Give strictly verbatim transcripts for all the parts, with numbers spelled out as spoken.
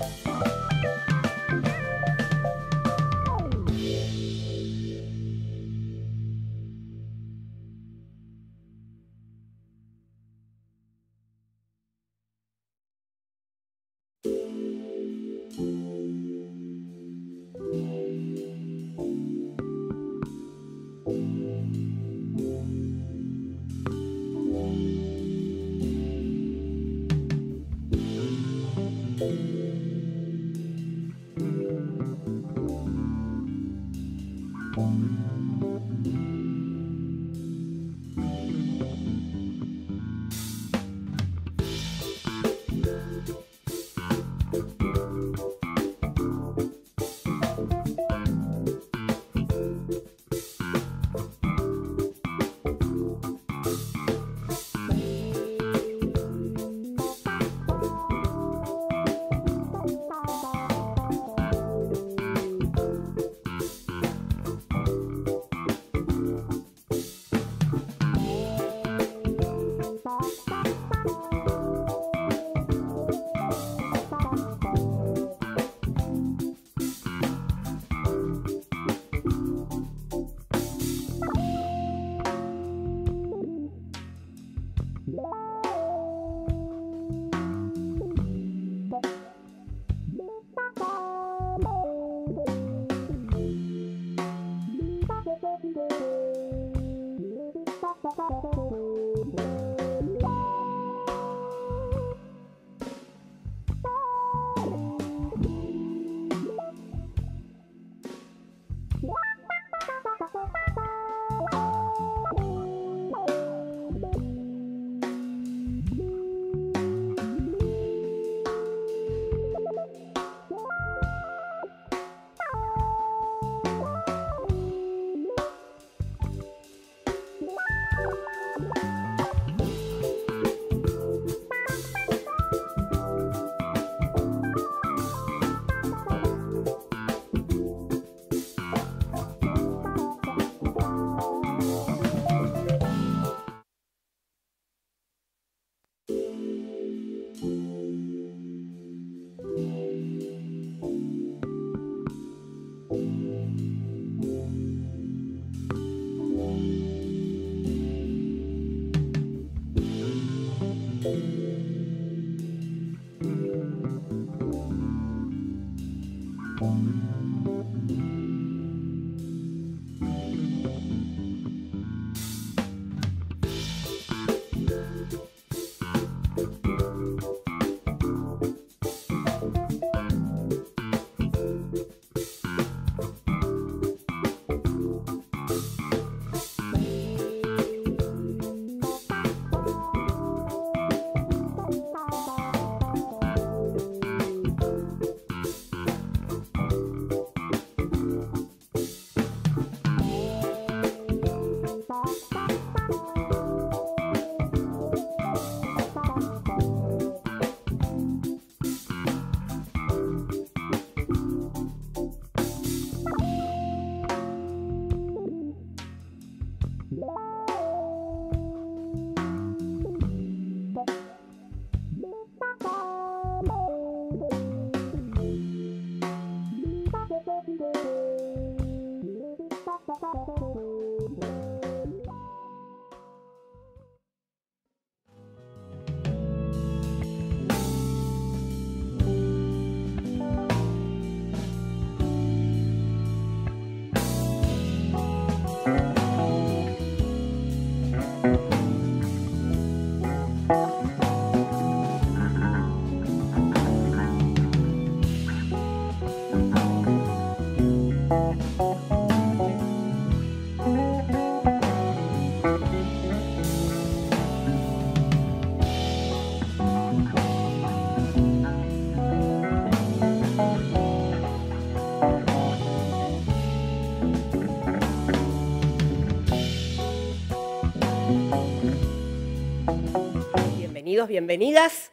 Bienvenidos, bienvenidas.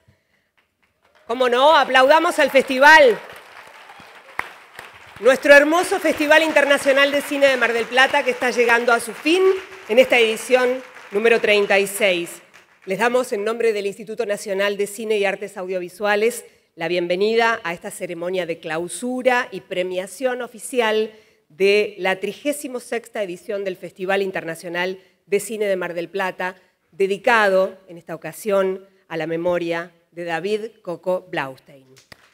¿Cómo no? Aplaudamos al festival. Nuestro hermoso Festival Internacional de Cine de Mar del Plata, que está llegando a su fin en esta edición número treinta y seis. Les damos en nombre del Instituto Nacional de Cine y Artes Audiovisuales la bienvenida a esta ceremonia de clausura y premiación oficial de la trigésima sexta edición del Festival Internacional de Cine de Mar del Plata, dedicado en esta ocasión a la memoria de David Coco Blaustein.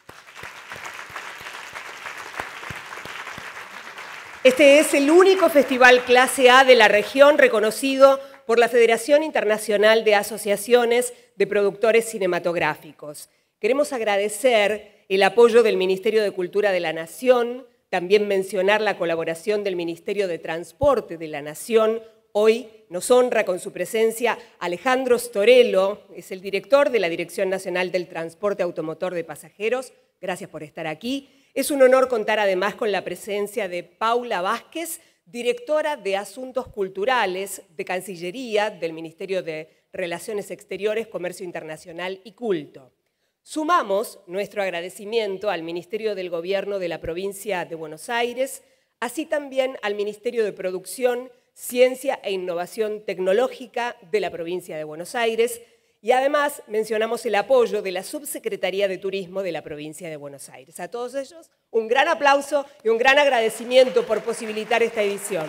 Este es el único festival clase A de la región reconocido por la Federación Internacional de Asociaciones de Productores Cinematográficos. Queremos agradecer el apoyo del Ministerio de Cultura de la Nación, también mencionar la colaboración del Ministerio de Transporte de la Nación. Hoy nos honra con su presencia Alejandro Storello, es el director de la Dirección Nacional del Transporte Automotor de Pasajeros. Gracias por estar aquí. Es un honor contar además con la presencia de Paula Vázquez, directora de Asuntos Culturales de Cancillería del Ministerio de Relaciones Exteriores, Comercio Internacional y Culto. Sumamos nuestro agradecimiento al Ministerio del Gobierno de la Provincia de Buenos Aires, así también al Ministerio de Producción, Ciencia e Innovación Tecnológica de la Provincia de Buenos Aires, y además mencionamos el apoyo de la Subsecretaría de Turismo de la Provincia de Buenos Aires. A todos ellos, un gran aplauso y un gran agradecimiento por posibilitar esta edición.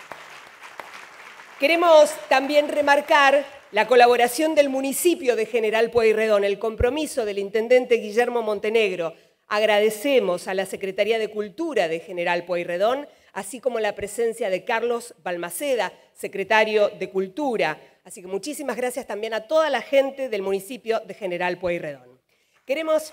Queremos también remarcar la colaboración del municipio de General Pueyrredón, el compromiso del intendente Guillermo Montenegro. Agradecemos a la Secretaría de Cultura de General Pueyrredón, así como la presencia de Carlos Balmaceda, secretario de Cultura. Así que muchísimas gracias también a toda la gente del municipio de General Pueyrredón. Queremos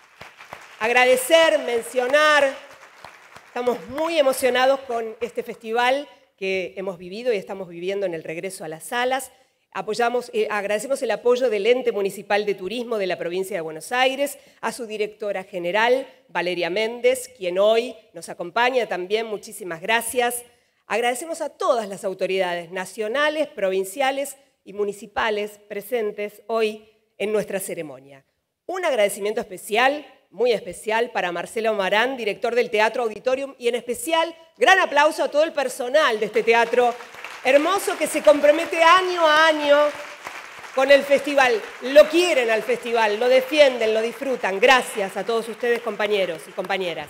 agradecer, mencionar, estamos muy emocionados con este festival que hemos vivido y estamos viviendo en el regreso a las salas. Apoyamos, eh, agradecemos el apoyo del Ente Municipal de Turismo de la Provincia de Buenos Aires, a su directora general, Valeria Méndez, quien hoy nos acompaña también. Muchísimas gracias. Agradecemos a todas las autoridades nacionales, provinciales y municipales presentes hoy en nuestra ceremonia. Un agradecimiento especial, muy especial, para Marcelo Marán, director del Teatro Auditorium, y en especial, gran aplauso a todo el personal de este teatro hermoso que se compromete año a año con el festival. Lo quieren al festival, lo defienden, lo disfrutan. Gracias a todos ustedes, compañeros y compañeras.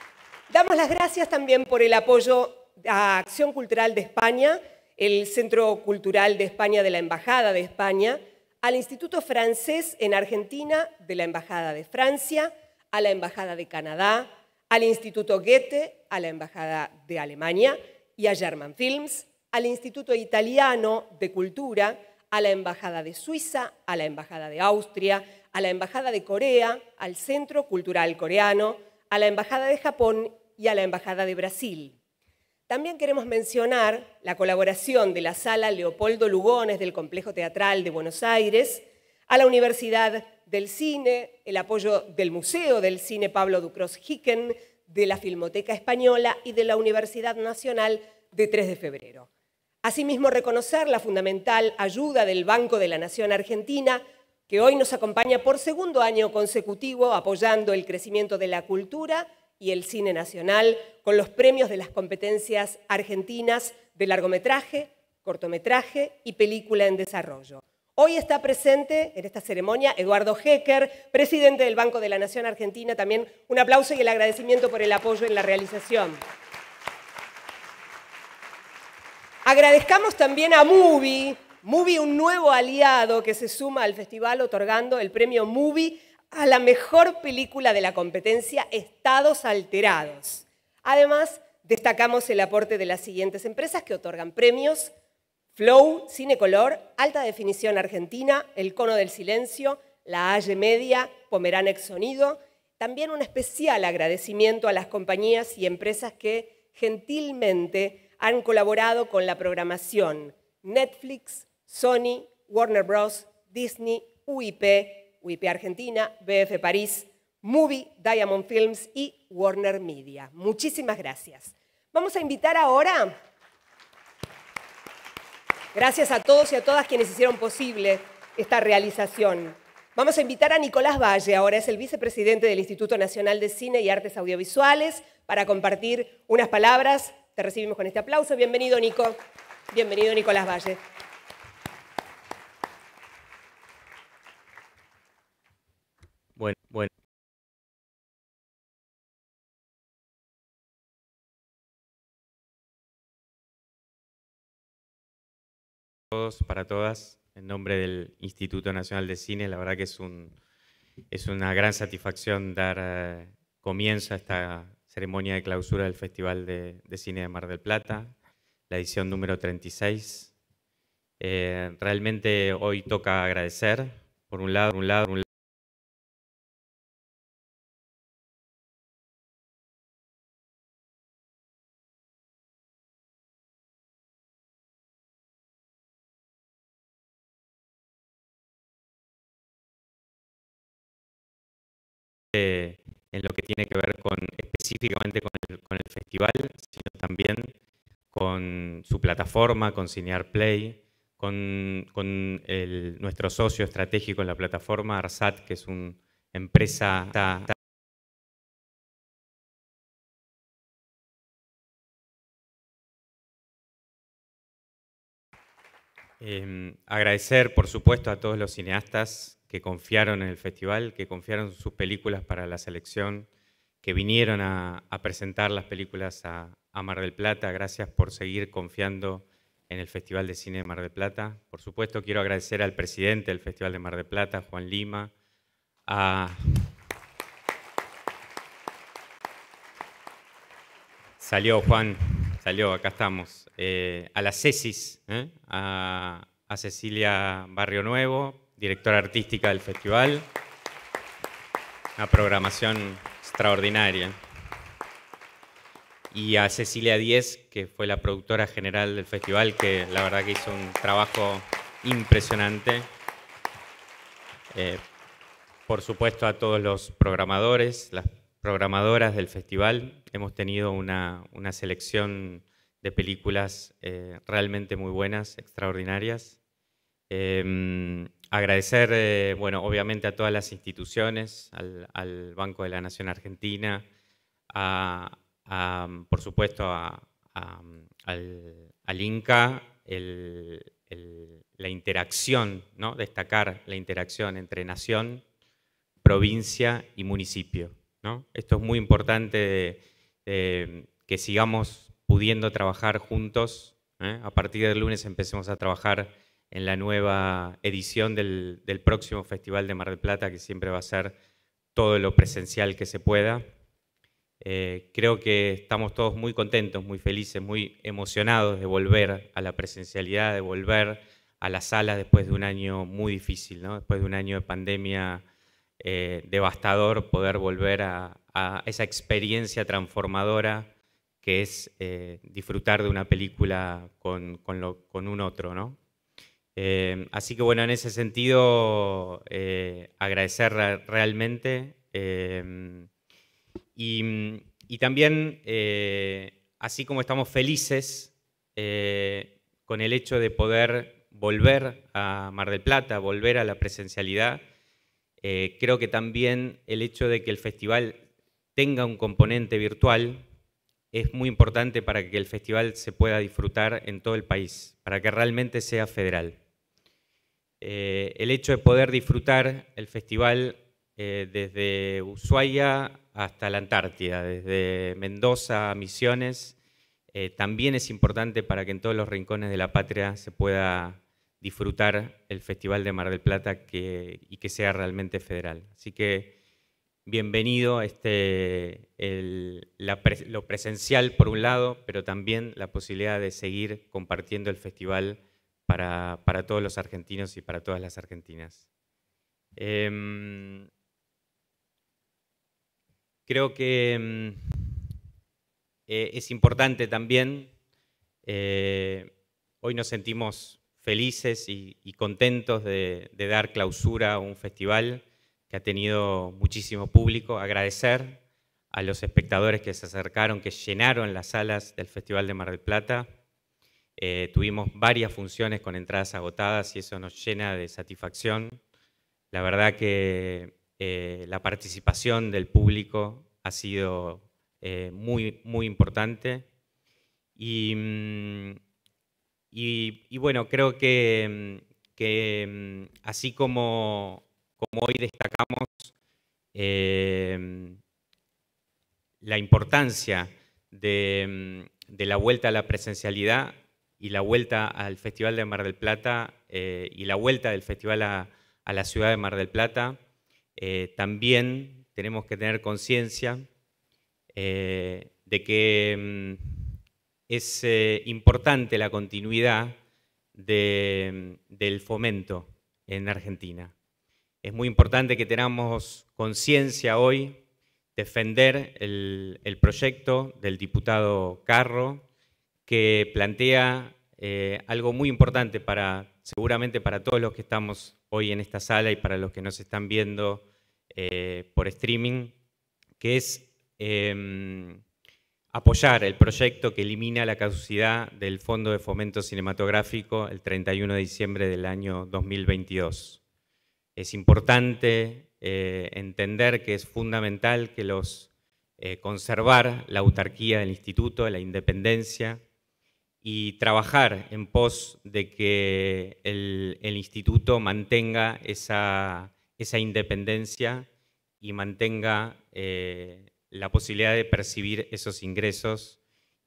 Damos las gracias también por el apoyo a Acción Cultural de España, el Centro Cultural de España de la Embajada de España, al Instituto Francés en Argentina de la Embajada de Francia, a la Embajada de Canadá, al Instituto Goethe, a la Embajada de Alemania y a German Films, al Instituto Italiano de Cultura, a la Embajada de Suiza, a la Embajada de Austria, a la Embajada de Corea, al Centro Cultural Coreano, a la Embajada de Japón y a la Embajada de Brasil. También queremos mencionar la colaboración de la Sala Leopoldo Lugones del Complejo Teatral de Buenos Aires, a la Universidad del Cine, el apoyo del Museo del Cine Pablo Ducros-Hicken, de la Filmoteca Española y de la Universidad Nacional de tres de febrero. Asimismo, reconocer la fundamental ayuda del Banco de la Nación Argentina, que hoy nos acompaña por segundo año consecutivo apoyando el crecimiento de la cultura y el cine nacional con los premios de las competencias argentinas de largometraje, cortometraje y película en desarrollo. Hoy está presente en esta ceremonia Eduardo Hecker, presidente del Banco de la Nación Argentina. También un aplauso y el agradecimiento por el apoyo en la realización. Agradezcamos también a Movie, Movie, un nuevo aliado que se suma al festival otorgando el premio Movie a la mejor película de la competencia Estados Alterados. Además, destacamos el aporte de las siguientes empresas que otorgan premios: Flow, Cinecolor, Alta Definición Argentina, El Cono del Silencio, La Halle Media, Pomeranex Sonido. También un especial agradecimiento a las compañías y empresas que gentilmente han colaborado con la programación: Netflix, Sony, Warner Bros., Disney, U I P, U I P Argentina, B F París, Movie, Diamond Films y Warner Media. Muchísimas gracias. Vamos a invitar ahora, gracias a todos y a todas quienes hicieron posible esta realización. Vamos a invitar a Nicolás Valle, ahora es el vicepresidente del Instituto Nacional de Cine y Artes Audiovisuales, para compartir unas palabras. Te recibimos con este aplauso. Bienvenido, Nico. Bienvenido, Nicolás Valle. Bueno, bueno. todos, para todas, en nombre del Instituto Nacional de Cine. La verdad que es, un, es una gran satisfacción dar eh, comienzo a esta ceremonia de clausura del Festival de, de Cine de Mar del Plata, la edición número treinta y seis. Eh, realmente hoy toca agradecer, por un lado, por un lado, por un lado en lo que tiene que ver con específicamente con el, con el festival, sino también con su plataforma, con Cinear Play, con, con el, nuestro socio estratégico en la plataforma, ARSAT, que es una empresa Eh, agradecer, por supuesto, a todos los cineastas que confiaron en el festival, que confiaron en sus películas para la selección, que vinieron a, a presentar las películas a, a Mar del Plata. Gracias por seguir confiando en el Festival de Cine de Mar del Plata. Por supuesto, quiero agradecer al presidente del Festival de Mar del Plata, Juan Lima, a... Salió, Juan, salió, acá estamos. Eh, a la CESIS, ¿eh? a, a Cecilia Barrio Nuevo, directora artística del festival. Una programación extraordinaria. Y a Cecilia Díez, que fue la productora general del festival, que la verdad que hizo un trabajo impresionante. Eh, por supuesto, a todos los programadores, las programadoras del festival. Hemos tenido una, una selección de películas eh, realmente muy buenas, extraordinarias. Eh, agradecer, eh, bueno, obviamente a todas las instituciones, al, al Banco de la Nación Argentina, a, a, por supuesto a, a, al, al INCA, el, el, la interacción, ¿no? Destacar la interacción entre nación, provincia y municipio, ¿no? Esto es muy importante de, de, que sigamos pudiendo trabajar juntos. ¿eh? A partir del lunes empecemos a trabajar en la nueva edición del, del próximo Festival de Mar del Plata, que siempre va a ser todo lo presencial que se pueda. Eh, creo que estamos todos muy contentos, muy felices, muy emocionados de volver a la presencialidad, de volver a las salas después de un año muy difícil, ¿no? Después de un año de pandemia Eh, devastador, poder volver a, a esa experiencia transformadora que es eh, disfrutar de una película con, con, lo, con un otro, ¿no? Eh, así que bueno, en ese sentido, eh, agradecer realmente eh, y, y también, eh, así como estamos felices eh, con el hecho de poder volver a Mar del Plata, volver a la presencialidad, Eh, creo que también el hecho de que el festival tenga un componente virtual es muy importante para que el festival se pueda disfrutar en todo el país, para que realmente sea federal. Eh, el hecho de poder disfrutar el festival eh, desde Ushuaia hasta la Antártida, desde Mendoza a Misiones, eh, también es importante para que en todos los rincones de la patria se pueda disfrutar el Festival de Mar del Plata que, y que sea realmente federal. Así que bienvenido este, el, la, lo presencial por un lado, pero también la posibilidad de seguir compartiendo el festival para, para todos los argentinos y para todas las argentinas. Eh, creo que eh, es importante también, eh, hoy nos sentimos felices y, y contentos de, de dar clausura a un festival que ha tenido muchísimo público. Agradecer a los espectadores que se acercaron, que llenaron las salas del Festival de Mar del Plata. Eh, tuvimos varias funciones con entradas agotadas y eso nos llena de satisfacción. La verdad que eh, la participación del público ha sido eh, muy, muy importante. Y, y, y bueno, creo que, que así como, como hoy destacamos eh, la importancia de, de la vuelta a la presencialidad, y la vuelta al Festival de Mar del Plata eh, y la vuelta del festival a, a la ciudad de Mar del Plata, eh, también tenemos que tener conciencia eh, de que mm, es eh, importante la continuidad de, del fomento en Argentina. Es muy importante que tengamos conciencia hoy, defender el, el proyecto del diputado Carro, que plantea eh, algo muy importante para, seguramente para todos los que estamos hoy en esta sala y para los que nos están viendo eh, por streaming, que es eh, apoyar el proyecto que elimina la caducidad del Fondo de Fomento Cinematográfico el treinta y uno de diciembre del año dos mil veintidós. Es importante eh, entender que es fundamental que los eh, conservar la autarquía del instituto, la independencia, y trabajar en pos de que el, el instituto mantenga esa, esa independencia y mantenga eh, la posibilidad de percibir esos ingresos.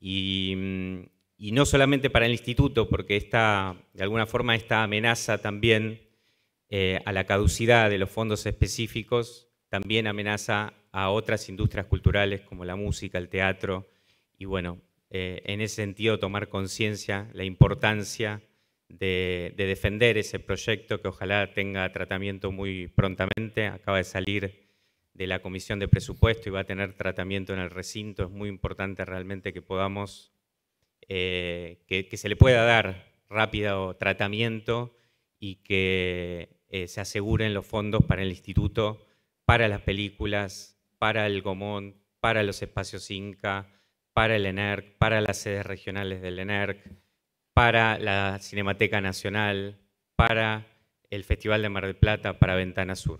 Y, y no solamente para el instituto, porque esta, de alguna forma esta amenaza también eh, a la caducidad de los fondos específicos, también amenaza a otras industrias culturales como la música, el teatro, y bueno, Eh, en ese sentido tomar conciencia la importancia de, de defender ese proyecto que ojalá tenga tratamiento muy prontamente. Acaba de salir de la Comisión de Presupuesto y va a tener tratamiento en el recinto. Es muy importante realmente que podamos, eh, que, que se le pueda dar rápido tratamiento y que eh, se aseguren los fondos para el instituto, para las películas, para el Gomón, para los espacios Inca, para el ENERC, para las sedes regionales del ENERC, para la Cinemateca Nacional, para el Festival de Mar del Plata, para Ventana Sur.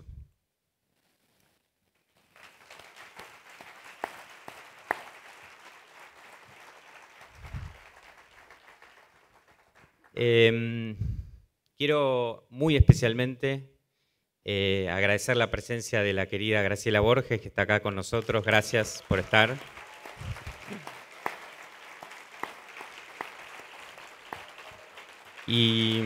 Eh, quiero muy especialmente eh, agradecer la presencia de la querida Graciela Borges, que está acá con nosotros. Gracias por estar. Y,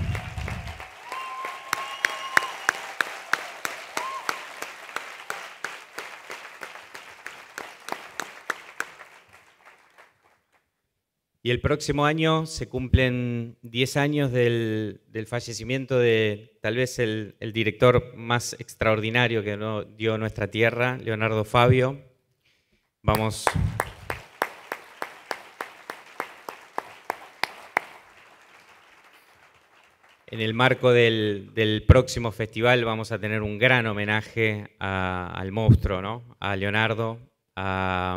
y el próximo año se cumplen diez años del, del fallecimiento de tal vez el, el director más extraordinario que no, dio nuestra tierra, Leonardo Fabio. Vamos... En el marco del, del próximo festival vamos a tener un gran homenaje a, al monstruo, ¿no? A Leonardo, a,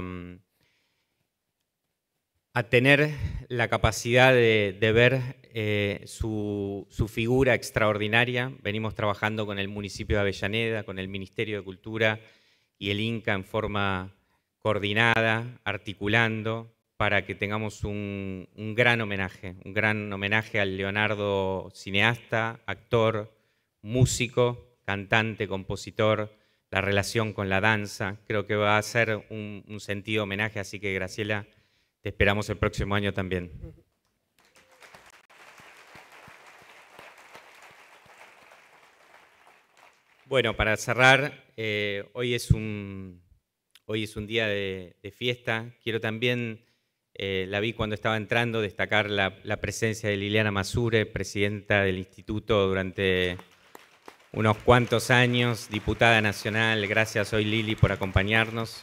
a tener la capacidad de, de ver eh, su, su figura extraordinaria. Venimos trabajando con el municipio de Avellaneda, con el Ministerio de Cultura y el INCA en forma coordinada, articulando, para que tengamos un, un gran homenaje, un gran homenaje al Leonardo cineasta, actor, músico, cantante, compositor, la relación con la danza. Creo que va a ser un, un sentido homenaje, así que Graciela, te esperamos el próximo año también. Bueno, para cerrar, eh, hoy, es un, hoy es un día de, de fiesta. Quiero también... Eh, la vi cuando estaba entrando, destacar la, la presencia de Liliana Masure, presidenta del instituto durante unos cuantos años, diputada nacional. Gracias hoy, Lili, por acompañarnos.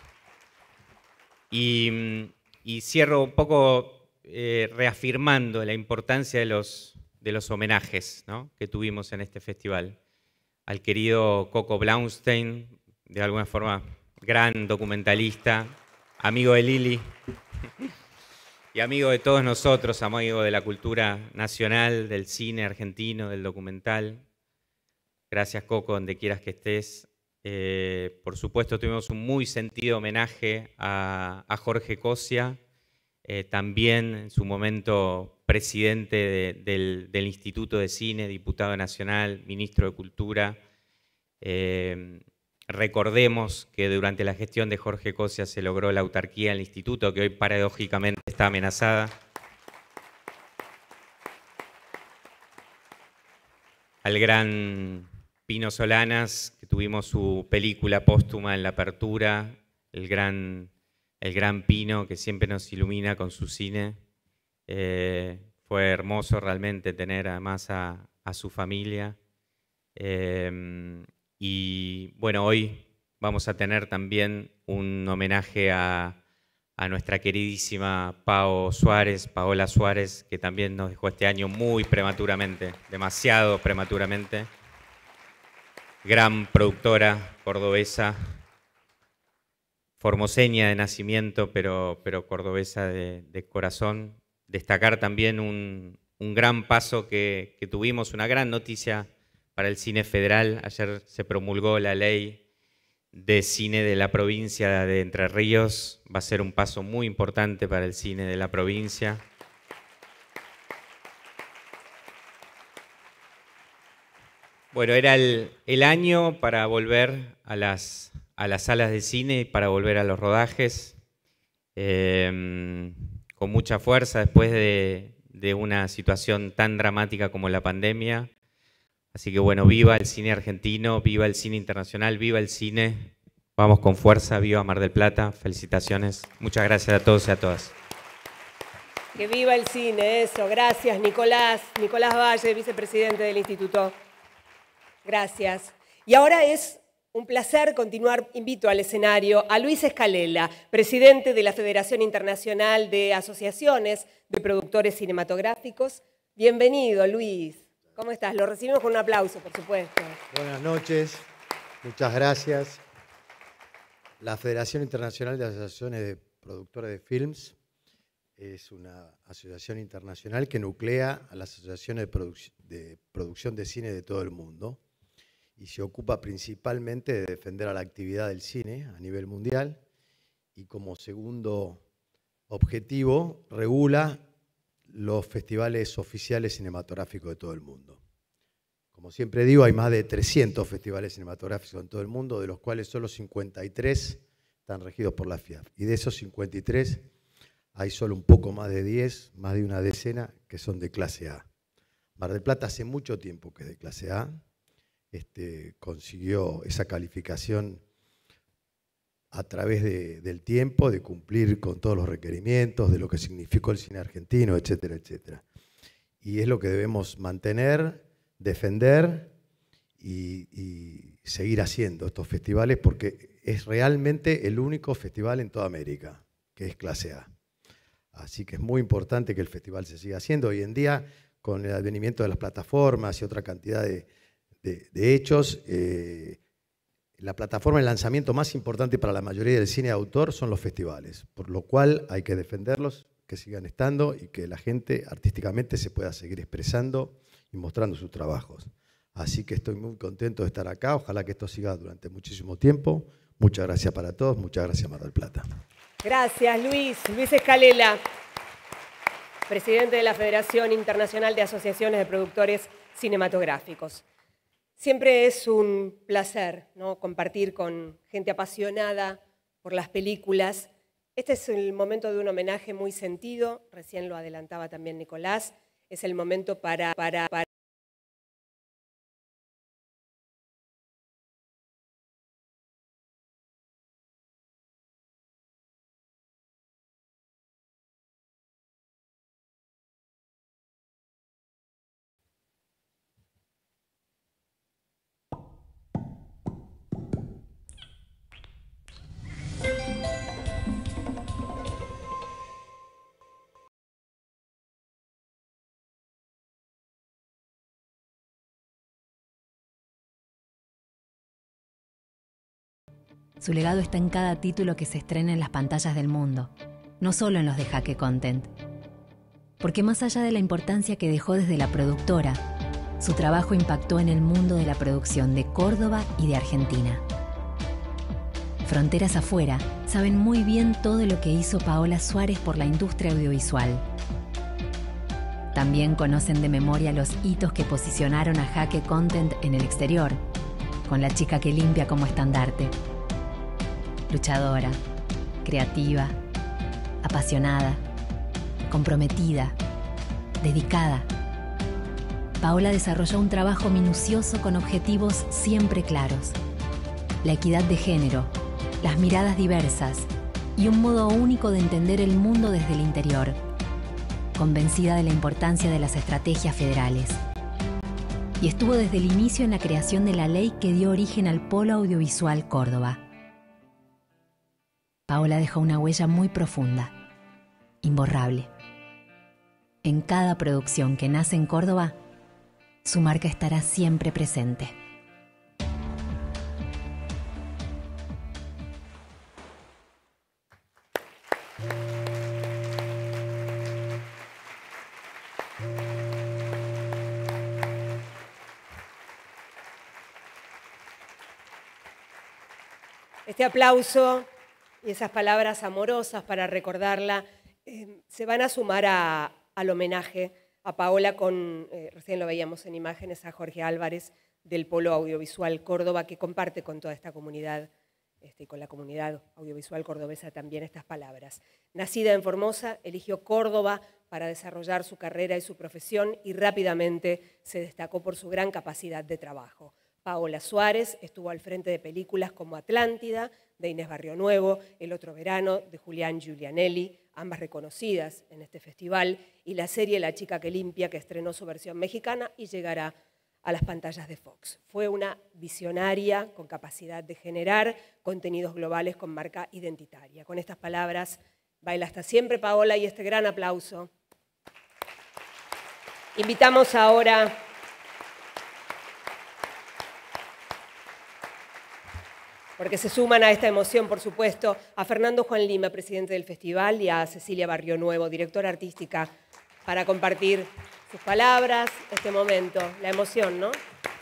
Y, y cierro un poco eh, reafirmando la importancia de los, de los homenajes, ¿no?, que tuvimos en este festival. Al querido Coco Blaustein, de alguna forma gran documentalista, amigo de Lili, y amigo de todos nosotros, amigo de la cultura nacional, del cine argentino, del documental. Gracias, Coco, donde quieras que estés. Eh, por supuesto, tuvimos un muy sentido homenaje a, a Jorge Cosia, eh, también en su momento presidente de, del, del Instituto de Cine, diputado nacional, ministro de Cultura. Eh, Recordemos que durante la gestión de Jorge Cosia se logró la autarquía del instituto, que hoy paradójicamente está amenazada. al gran Pino Solanas, que tuvimos su película póstuma en la apertura, el gran, el gran Pino, que siempre nos ilumina con su cine. Eh, fue hermoso realmente tener además a, a su familia. Eh, y bueno, hoy vamos a tener también un homenaje a, a nuestra queridísima Pao Suárez, Paola Suárez, que también nos dejó este año muy prematuramente, demasiado prematuramente. Gran productora cordobesa, formoseña de nacimiento, pero, pero cordobesa de, de corazón. Destacar también un, un gran paso que, que tuvimos, una gran noticia para el cine federal. Ayer se promulgó la ley de cine de la provincia de Entre Ríos. Va a ser un paso muy importante para el cine de la provincia. Bueno, era el, el año para volver a las, a las salas de cine y para volver a los rodajes. Eh, con mucha fuerza después de, de una situación tan dramática como la pandemia. Así que bueno, viva el cine argentino, viva el cine internacional, viva el cine. Vamos con fuerza, viva Mar del Plata. Felicitaciones. Muchas gracias a todos y a todas. Que viva el cine, eso. Gracias, Nicolás. Nicolás Valle, vicepresidente del Instituto. Gracias. Y ahora es un placer continuar. Invito al escenario a Luis Escalela, presidente de la Federación Internacional de Asociaciones de Productores Cinematográficos. Bienvenido, Luis. ¿Cómo estás? Lo recibimos con un aplauso, por supuesto. Buenas noches. Muchas gracias. La Federación Internacional de Asociaciones de Productores de Films es una asociación internacional que nuclea a las asociaciones de, produc de producción de cine de todo el mundo y se ocupa principalmente de defender a la actividad del cine a nivel mundial y como segundo objetivo regula los festivales oficiales cinematográficos de todo el mundo. Como siempre digo, hay más de trescientos festivales cinematográficos en todo el mundo, de los cuales solo cincuenta y tres están regidos por la F I A F. Y de esos cincuenta y tres hay solo un poco más de diez, más de una decena, que son de clase A. Mar del Plata hace mucho tiempo que es de clase A. Este, consiguió esa calificación a través de, del tiempo, de cumplir con todos los requerimientos, de lo que significó el cine argentino, etcétera, etcétera. Y es lo que debemos mantener, defender y, y seguir haciendo estos festivales, porque es realmente el único festival en toda América que es clase A. Así que es muy importante que el festival se siga haciendo. Hoy en día, con el advenimiento de las plataformas y otra cantidad de, de, de hechos, eh, la plataforma de lanzamiento más importante para la mayoría del cine de autor son los festivales, por lo cual hay que defenderlos, que sigan estando y que la gente artísticamente se pueda seguir expresando y mostrando sus trabajos. Así que estoy muy contento de estar acá, ojalá que esto siga durante muchísimo tiempo. Muchas gracias para todos, muchas gracias Mar del Plata. Gracias, Luis. Luis Escalela, presidente de la Federación Internacional de Asociaciones de Productores Cinematográficos. Siempre es un placer, ¿no?, compartir con gente apasionada por las películas. Este es el momento de un homenaje muy sentido, recién lo adelantaba también Nicolás. Es el momento para... para, para Su legado está en cada título que se estrena en las pantallas del mundo, no solo en los de Jaque Content. Porque más allá de la importancia que dejó desde la productora, su trabajo impactó en el mundo de la producción de Córdoba y de Argentina. Fronteras afuera saben muy bien todo lo que hizo Paola Suárez por la industria audiovisual. También conocen de memoria los hitos que posicionaron a Jaque Content en el exterior, con La chica que limpia como estandarte. Luchadora, creativa, apasionada, comprometida, dedicada. Paola desarrolló un trabajo minucioso con objetivos siempre claros. La equidad de género, las miradas diversas y un modo único de entender el mundo desde el interior. Convencida de la importancia de las estrategias federales. Y estuvo desde el inicio en la creación de la ley que dio origen al Polo Audiovisual Córdoba. Paola dejó una huella muy profunda, imborrable. En cada producción que nace en Córdoba, su marca estará siempre presente. Este aplauso y esas palabras amorosas para recordarla eh, se van a sumar a, al homenaje a Paola con, eh, recién lo veíamos en imágenes, a Jorge Álvarez del Polo Audiovisual Córdoba, que comparte con toda esta comunidad este, y con la comunidad audiovisual cordobesa también estas palabras. Nacida en Formosa, eligió Córdoba para desarrollar su carrera y su profesión y rápidamente se destacó por su gran capacidad de trabajo. Paola Suárez estuvo al frente de películas como Atlántida, de Inés Barrionuevo, El otro verano, de Julián Giulianelli, ambas reconocidas en este festival, y la serie La chica que limpia, que estrenó su versión mexicana y llegará a las pantallas de Fox. Fue una visionaria con capacidad de generar contenidos globales con marca identitaria. Con estas palabras, baila hasta siempre Paola y este gran aplauso. Invitamos ahora porque se suman a esta emoción, por supuesto, a Fernando Juan Lima, presidente del festival, y a Cecilia Barrionuevo, directora artística, para compartir sus palabras, este momento, la emoción, ¿no?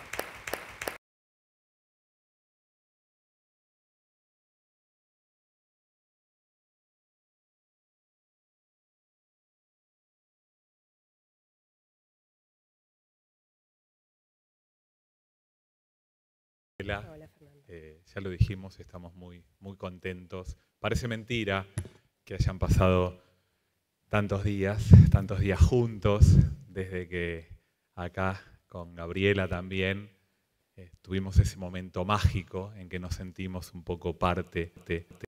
Hola, eh, ya lo dijimos, estamos muy, muy contentos. Parece mentira que hayan pasado tantos días, tantos días juntos, desde que acá con Gabriela también eh, tuvimos ese momento mágico en que nos sentimos un poco parte de, de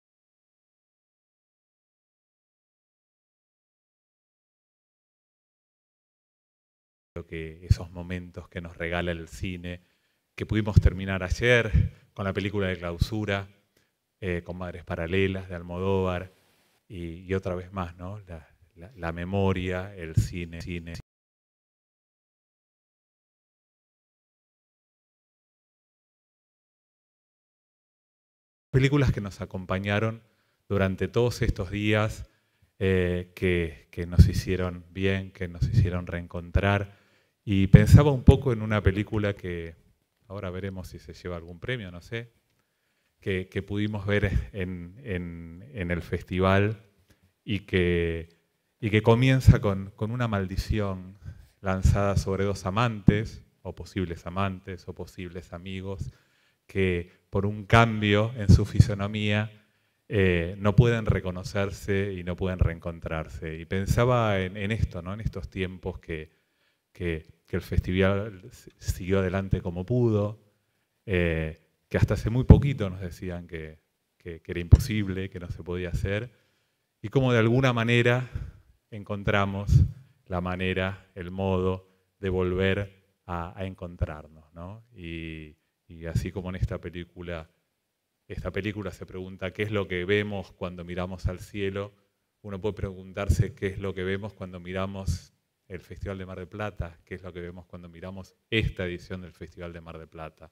lo que esos momentos que nos regala el cine, que pudimos terminar ayer con la película de clausura, eh, con Madres Paralelas de Almodóvar, y, y otra vez más, ¿no? La, la, la memoria, el cine, cine. Películas que nos acompañaron durante todos estos días, eh, que, que nos hicieron bien, que nos hicieron reencontrar, y pensaba un poco en una película que ahora veremos si se lleva algún premio, no sé, que, que pudimos ver en, en, en el festival y que, y que comienza con, con una maldición lanzada sobre dos amantes, o posibles amantes, o posibles amigos, que por un cambio en su fisonomía eh, no pueden reconocerse y no pueden reencontrarse. Y pensaba en, en esto, ¿no? En estos tiempos que, que que el festival siguió adelante como pudo, eh, que hasta hace muy poquito nos decían que, que, que era imposible, que no se podía hacer, y cómo de alguna manera encontramos la manera, el modo de volver a, a encontrarnos, ¿no? Y, y así como en esta película, esta película se pregunta qué es lo que vemos cuando miramos al cielo, uno puede preguntarse qué es lo que vemos cuando miramos el Festival de Mar del Plata, que es lo que vemos cuando miramos esta edición del Festival de Mar del Plata.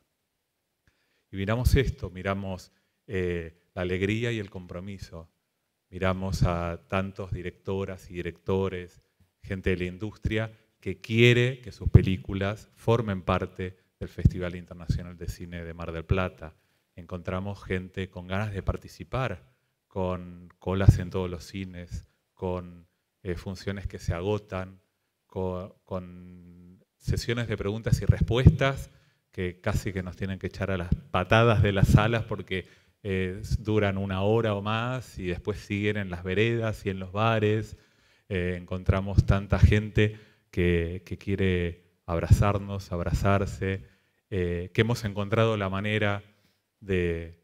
Y miramos esto, miramos eh, la alegría y el compromiso, miramos a tantos directoras y directores, gente de la industria que quiere que sus películas formen parte del Festival Internacional de Cine de Mar del Plata. Encontramos gente con ganas de participar, con colas en todos los cines, con eh, funciones que se agotan, Con, con sesiones de preguntas y respuestas que casi que nos tienen que echar a las patadas de las salas porque eh, duran una hora o más y después siguen en las veredas y en los bares. Eh, encontramos tanta gente que, que quiere abrazarnos, abrazarse, eh, que hemos encontrado la manera de,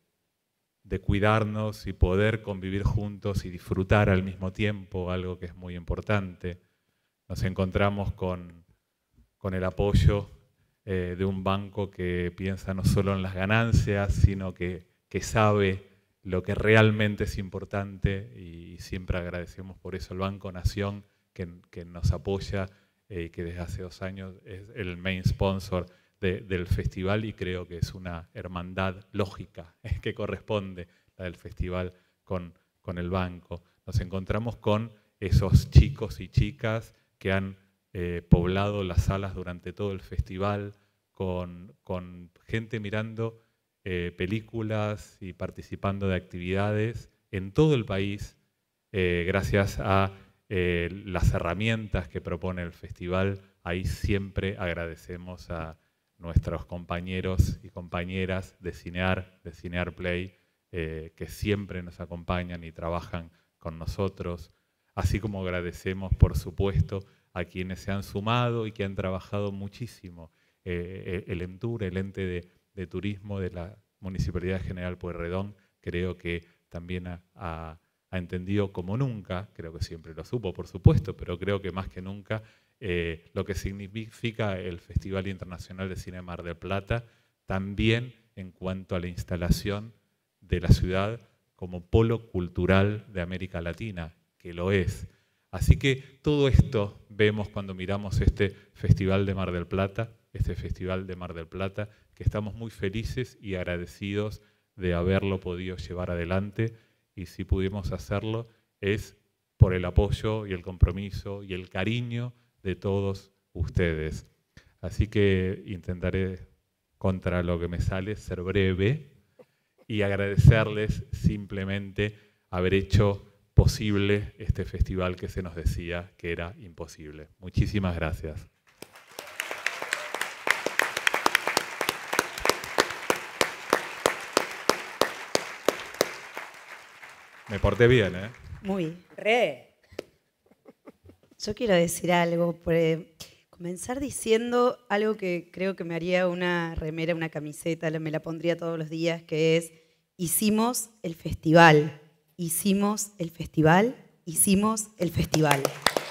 de cuidarnos y poder convivir juntos y disfrutar al mismo tiempo, algo que es muy importante. Nos encontramos con, con el apoyo eh, de un banco que piensa no solo en las ganancias, sino que, que sabe lo que realmente es importante, y siempre agradecemos por eso al Banco Nación, que, que nos apoya y eh, que desde hace dos años es el main sponsor de, del festival, y creo que es una hermandad lógica eh, que corresponde la del festival con, con el banco. Nos encontramos con esos chicos y chicas que han eh, poblado las salas durante todo el festival, con, con gente mirando Eh, películas y participando de actividades en todo el país, eh, gracias a eh, las herramientas que propone el festival. Ahí siempre agradecemos a nuestros compañeros y compañeras de Cinear, de Cinear Play, eh, que siempre nos acompañan y trabajan con nosotros, así como agradecemos, por supuesto, a quienes se han sumado y que han trabajado muchísimo. Eh, el ENTUR, el ente de de turismo de la Municipalidad General Pueyrredón, creo que también ha, ha, ha entendido como nunca, creo que siempre lo supo, por supuesto, pero creo que más que nunca eh, lo que significa el Festival Internacional de Cine Mar del Plata, también en cuanto a la instalación de la ciudad como polo cultural de América Latina, que lo es. Así que todo esto vemos cuando miramos este Festival de Mar del Plata, este Festival de Mar del Plata, que estamos muy felices y agradecidos de haberlo podido llevar adelante, y si pudimos hacerlo es por el apoyo y el compromiso y el cariño de todos ustedes. Así que intentaré, contra lo que me sale, ser breve y agradecerles simplemente haber hecho posible este festival que se nos decía que era imposible. Muchísimas gracias. Me porté bien, ¿eh? Muy. Re. Yo quiero decir algo, eh, comenzar diciendo algo que creo que me haría una remera, una camiseta, me la pondría todos los días, que es: hicimos el festival, hicimos el festival, hicimos el festival.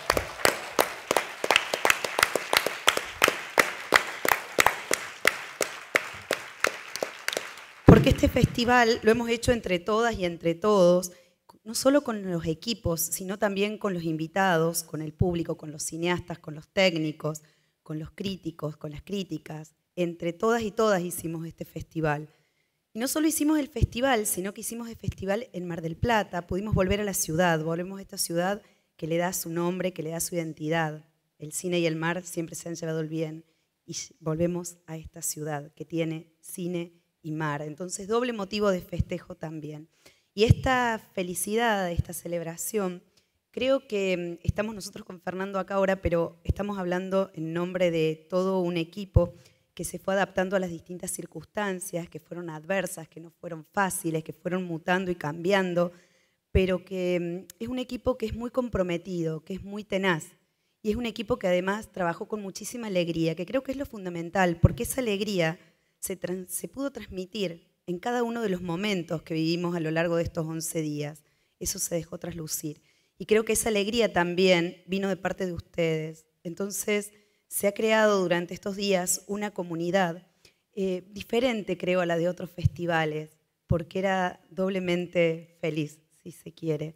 Porque este festival lo hemos hecho entre todas y entre todos, no solo con los equipos, sino también con los invitados, con el público, con los cineastas, con los técnicos, con los críticos, con las críticas. Entre todas y todas hicimos este festival. Y no solo hicimos el festival, sino que hicimos el festival en Mar del Plata. Pudimos volver a la ciudad, volvemos a esta ciudad que le da su nombre, que le da su identidad. El cine y el mar siempre se han llevado el bien. Y volvemos a esta ciudad que tiene cine y mar. Entonces, doble motivo de festejo también. Y esta felicidad, esta celebración, creo que estamos nosotros con Fernando acá ahora, pero estamos hablando en nombre de todo un equipo que se fue adaptando a las distintas circunstancias, que fueron adversas, que no fueron fáciles, que fueron mutando y cambiando, pero que es un equipo que es muy comprometido, que es muy tenaz, y es un equipo que además trabajó con muchísima alegría, que creo que es lo fundamental, porque esa alegría se, se pudo transmitir en cada uno de los momentos que vivimos a lo largo de estos once días. Eso se dejó traslucir. Y creo que esa alegría también vino de parte de ustedes. Entonces, se ha creado durante estos días una comunidad eh, diferente, creo, a la de otros festivales, porque era doblemente feliz, si se quiere.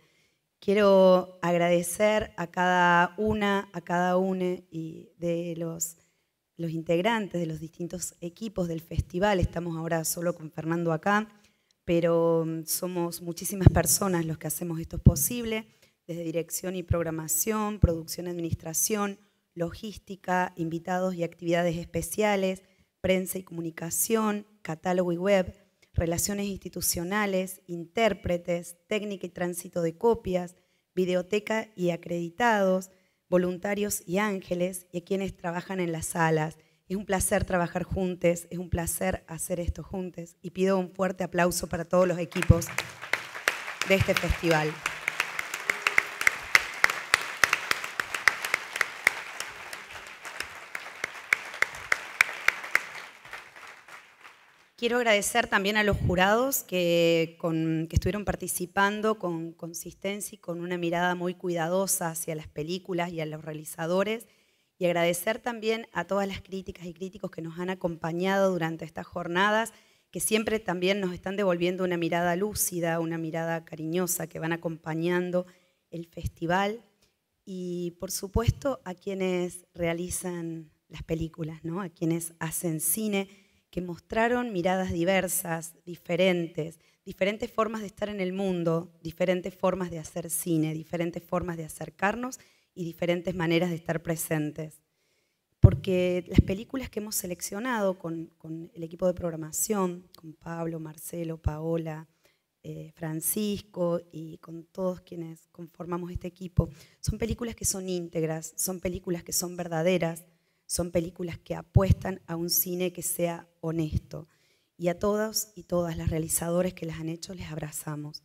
Quiero agradecer a cada una, a cada uno y de los, los integrantes de los distintos equipos del festival. Estamos ahora solo con Fernando acá, pero somos muchísimas personas los que hacemos esto posible, desde dirección y programación, producción y administración, logística, invitados y actividades especiales, prensa y comunicación, catálogo y web, relaciones institucionales, intérpretes, técnica y tránsito de copias, videoteca y acreditados, voluntarios y ángeles, y a quienes trabajan en las salas. Es un placer trabajar juntos, es un placer hacer esto juntos, y pido un fuerte aplauso para todos los equipos de este festival. quiero agradecer también a los jurados que, con, que estuvieron participando con consistencia y con una mirada muy cuidadosa hacia las películas y a los realizadores, y agradecer también a todas las críticas y críticos que nos han acompañado durante estas jornadas, que siempre también nos están devolviendo una mirada lúcida, una mirada cariñosa, que van acompañando el festival, y por supuesto a quienes realizan las películas, ¿no? A quienes hacen cine, que mostraron miradas diversas, diferentes, diferentes formas de estar en el mundo, diferentes formas de hacer cine, diferentes formas de acercarnos y diferentes maneras de estar presentes. Porque las películas que hemos seleccionado con, con el equipo de programación, con Pablo, Marcelo, Paola, eh, Francisco y con todos quienes conformamos este equipo, son películas que son íntegras, son películas que son verdaderas, son películas que apuestan a un cine que sea honesto. Y a todos y todas las realizadores que las han hecho les abrazamos.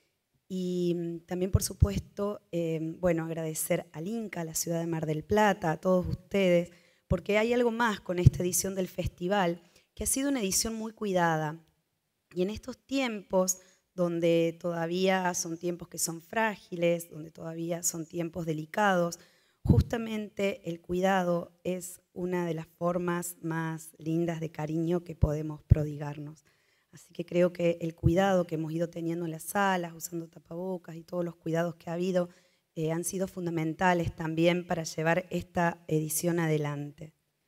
Y también, por supuesto, eh, bueno, agradecer al Inca, a la ciudad de Mar del Plata, a todos ustedes, porque hay algo más con esta edición del festival, que ha sido una edición muy cuidada. Y en estos tiempos, donde todavía son tiempos que son frágiles, donde todavía son tiempos delicados, justamente el cuidado es una de las formas más lindas de cariño que podemos prodigarnos. Así que creo que el cuidado que hemos ido teniendo en las salas, usando tapabocas y todos los cuidados que ha habido, eh, han sido fundamentales también para llevar esta edición adelante.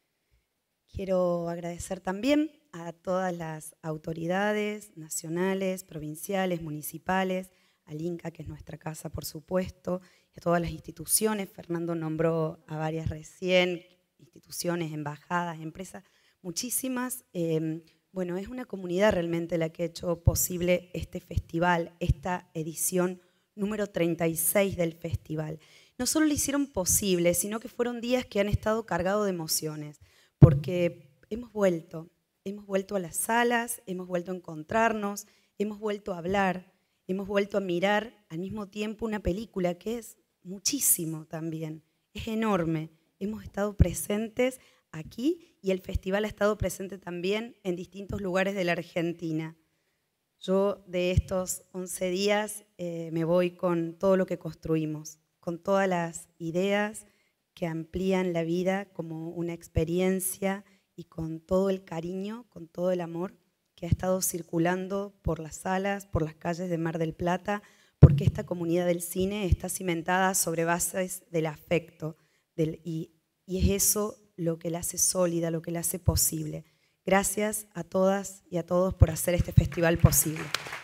Quiero agradecer también a todas las autoridades nacionales, provinciales, municipales, al Inca, que es nuestra casa, por supuesto, y a todas las instituciones. Fernando nombró a varias recién, instituciones, embajadas, empresas, muchísimas. Eh, bueno, es una comunidad realmente la que ha hecho posible este festival, esta edición número treinta y seis del festival. No solo lo hicieron posible, sino que fueron días que han estado cargados de emociones, porque hemos vuelto, hemos vuelto a las salas, hemos vuelto a encontrarnos, hemos vuelto a hablar, hemos vuelto a mirar al mismo tiempo una película que es muchísimo también, es enorme. Hemos estado presentes aquí y el festival ha estado presente también en distintos lugares de la Argentina. Yo de estos once días eh, me voy con todo lo que construimos, con todas las ideas que amplían la vida como una experiencia y con todo el cariño, con todo el amor que ha estado circulando por las salas, por las calles de Mar del Plata, porque esta comunidad del cine está cimentada sobre bases del afecto, del, y, y es eso lo que la hace sólida, lo que la hace posible. Gracias a todas y a todos por hacer este festival posible.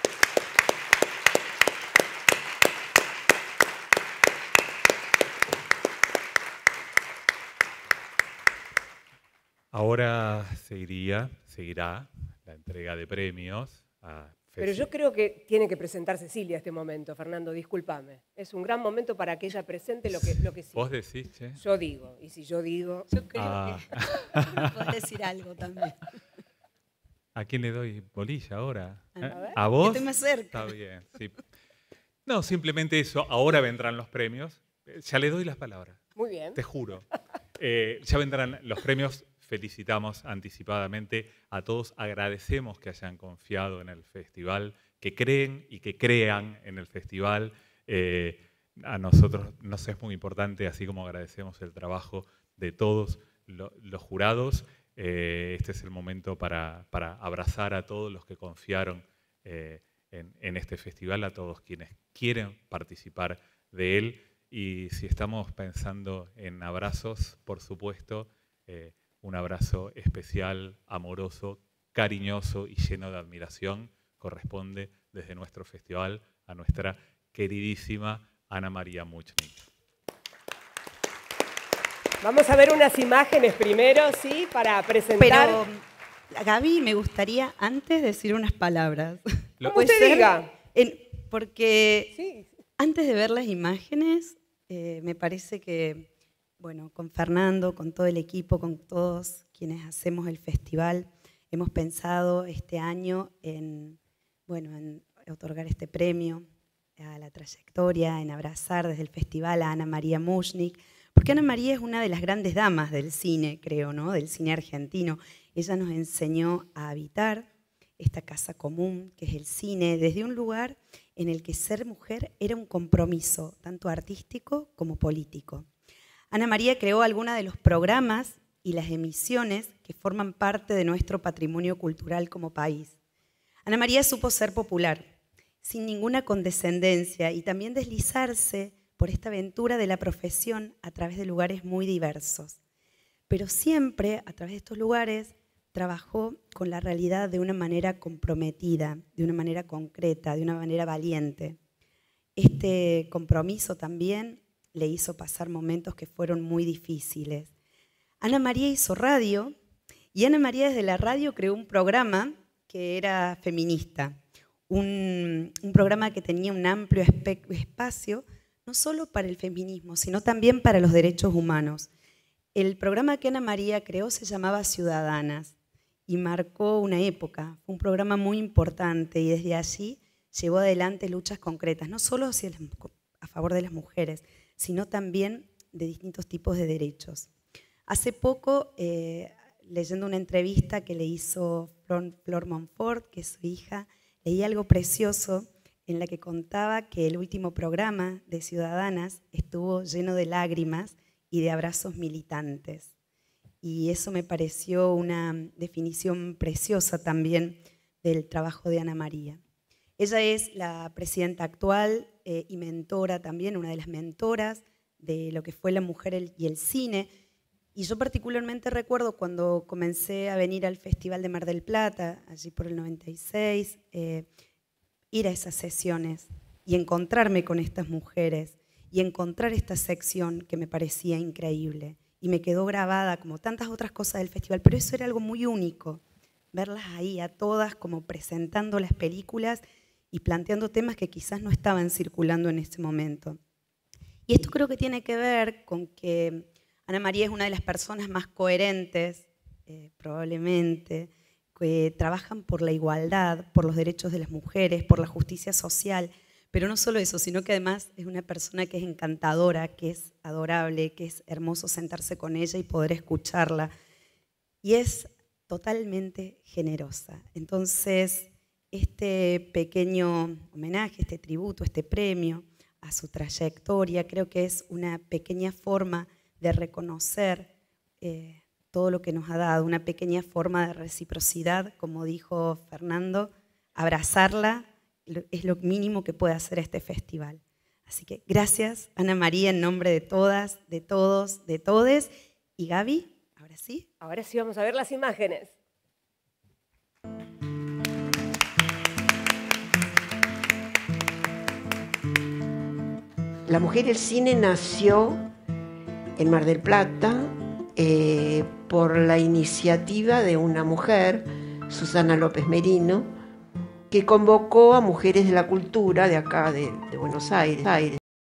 Ahora seguiría, seguirá la entrega de premios a Pero yo creo que tiene que presentar Cecilia este momento, Fernando, discúlpame. Es un gran momento para que ella presente lo que, lo que sí. ¿Vos decís, che? Yo digo, y si yo digo... Yo creo Ah. que podés decir algo también. ¿A quién le doy bolilla ahora? A ¿Eh? ver, ¿A vos? estoy más cerca. Está bien, sí. No, simplemente eso. Ahora vendrán los premios. Eh, Ya le doy las palabras, Muy bien. te juro. Eh, ya vendrán los premios. Felicitamos anticipadamente a todos. Agradecemos que hayan confiado en el festival, que creen y que crean en el festival. Eh, a nosotros nos es muy importante, así como agradecemos el trabajo de todos lo- los jurados. Eh, este es el momento para, para abrazar a todos los que confiaron eh, en, en este festival, a todos quienes quieren participar de él. Y si estamos pensando en abrazos, por supuesto, eh, un abrazo especial, amoroso, cariñoso y lleno de admiración corresponde desde nuestro festival a nuestra queridísima Ana María Muchnik. Vamos a ver unas imágenes primero, ¿sí? Para presentar. Pero, Gaby, me gustaría antes decir unas palabras. Lo- Como ¿Puede usted ser? diga. En- porque Sí. antes de ver las imágenes, eh, me parece que, bueno, con Fernando, con todo el equipo, con todos quienes hacemos el festival, hemos pensado este año en, bueno, en otorgar este premio a la trayectoria, en abrazar desde el festival a Ana María Muchnik, porque Ana María es una de las grandes damas del cine, creo, ¿no? Del cine argentino. Ella nos enseñó a habitar, esta casa común que es el cine, desde un lugar en el que ser mujer era un compromiso, tanto artístico como político. Ana María creó algunos de los programas y las emisiones que forman parte de nuestro patrimonio cultural como país. Ana María supo ser popular, sin ninguna condescendencia, y también deslizarse por esta aventura de la profesión a través de lugares muy diversos. Pero siempre, a través de estos lugares, trabajó con la realidad de una manera comprometida, de una manera concreta, de una manera valiente. Este compromiso también le hizo pasar momentos que fueron muy difíciles. Ana María hizo radio, y Ana María desde la radio creó un programa que era feminista, un, un programa que tenía un amplio espacio, no solo para el feminismo, sino también para los derechos humanos. El programa que Ana María creó se llamaba Ciudadanas y marcó una época. Fue un programa muy importante y desde allí llevó adelante luchas concretas, no solo hacia las, a favor de las mujeres, sino también de distintos tipos de derechos. Hace poco, eh, leyendo una entrevista que le hizo Flor, Flor Monfort, que es su hija, leí algo precioso en la que contaba que el último programa de Ciudadanas estuvo lleno de lágrimas y de abrazos militantes. Y eso me pareció una definición preciosa también del trabajo de Ana María. Ella es la presidenta actual eh, y mentora también, una de las mentoras de lo que fue la mujer y el cine. Y yo particularmente recuerdo cuando comencé a venir al Festival de Mar del Plata, allí por el noventa y seis, eh, ir a esas sesiones y encontrarme con estas mujeres y encontrar esta sección que me parecía increíble. Y me quedó grabada como tantas otras cosas del festival, pero eso era algo muy único, verlas ahí a todas como presentando las películas y planteando temas que quizás no estaban circulando en ese momento. Y esto creo que tiene que ver con que Ana María es una de las personas más coherentes, eh, probablemente, que trabajan por la igualdad, por los derechos de las mujeres, por la justicia social, pero no solo eso, sino que además es una persona que es encantadora, que es adorable, que es hermoso sentarse con ella y poder escucharla, y es totalmente generosa. Entonces, este pequeño homenaje, este tributo, este premio a su trayectoria, creo que es una pequeña forma de reconocer eh, todo lo que nos ha dado, una pequeña forma de reciprocidad, como dijo Fernando, abrazarla es lo mínimo que puede hacer este festival. Así que gracias, Ana María, en nombre de todas, de todos, de todes. Y Gaby, ahora sí. Ahora sí vamos a ver las imágenes. La Mujer y el Cine nació en Mar del Plata eh, por la iniciativa de una mujer, Susana López Merino, que convocó a mujeres de la cultura de acá, de, de Buenos Aires, Aires.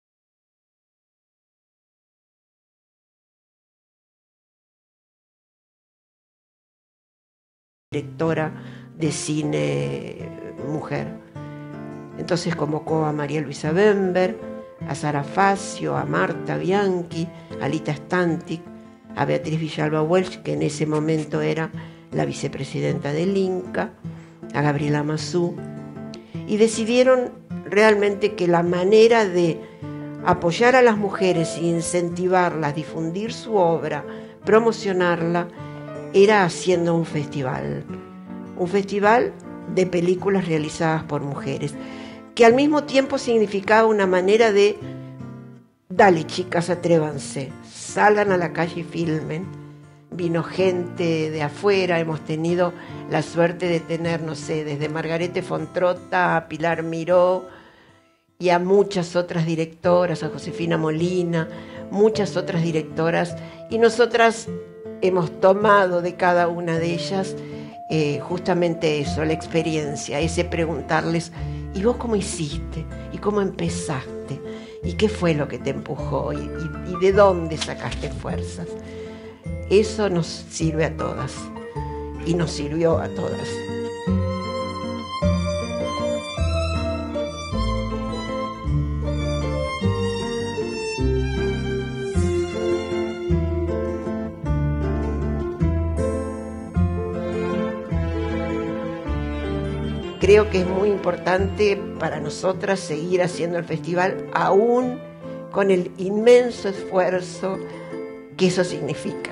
Directora de cine mujer. Entonces convocó a María Luisa Bember, a Sara Facio, a Marta Bianchi, a Lita Stantic, a Beatriz Villalba Welch, que en ese momento era la vicepresidenta del Inca, a Gabriela Mazú, y decidieron realmente que la manera de apoyar a las mujeres e incentivarlas, difundir su obra, promocionarla, era haciendo un festival, un festival de películas realizadas por mujeres, que al mismo tiempo significaba una manera de, dale chicas, atrévanse, salgan a la calle y filmen. Vino gente de afuera, hemos tenido la suerte de tener, no sé, desde Margarete Fontrota a Pilar Miró y a muchas otras directoras, a Josefina Molina, muchas otras directoras, y nosotras hemos tomado de cada una de ellas eh, justamente eso, la experiencia, ese preguntarles, ¿y vos cómo hiciste? ¿Y cómo empezaste? ¿Y qué fue lo que te empujó? ¿Y, y, y de dónde sacaste fuerzas? Eso nos sirve a todas y nos sirvió a todas. creo que es muy importante para nosotras seguir haciendo el festival, aún con el inmenso esfuerzo que eso significa.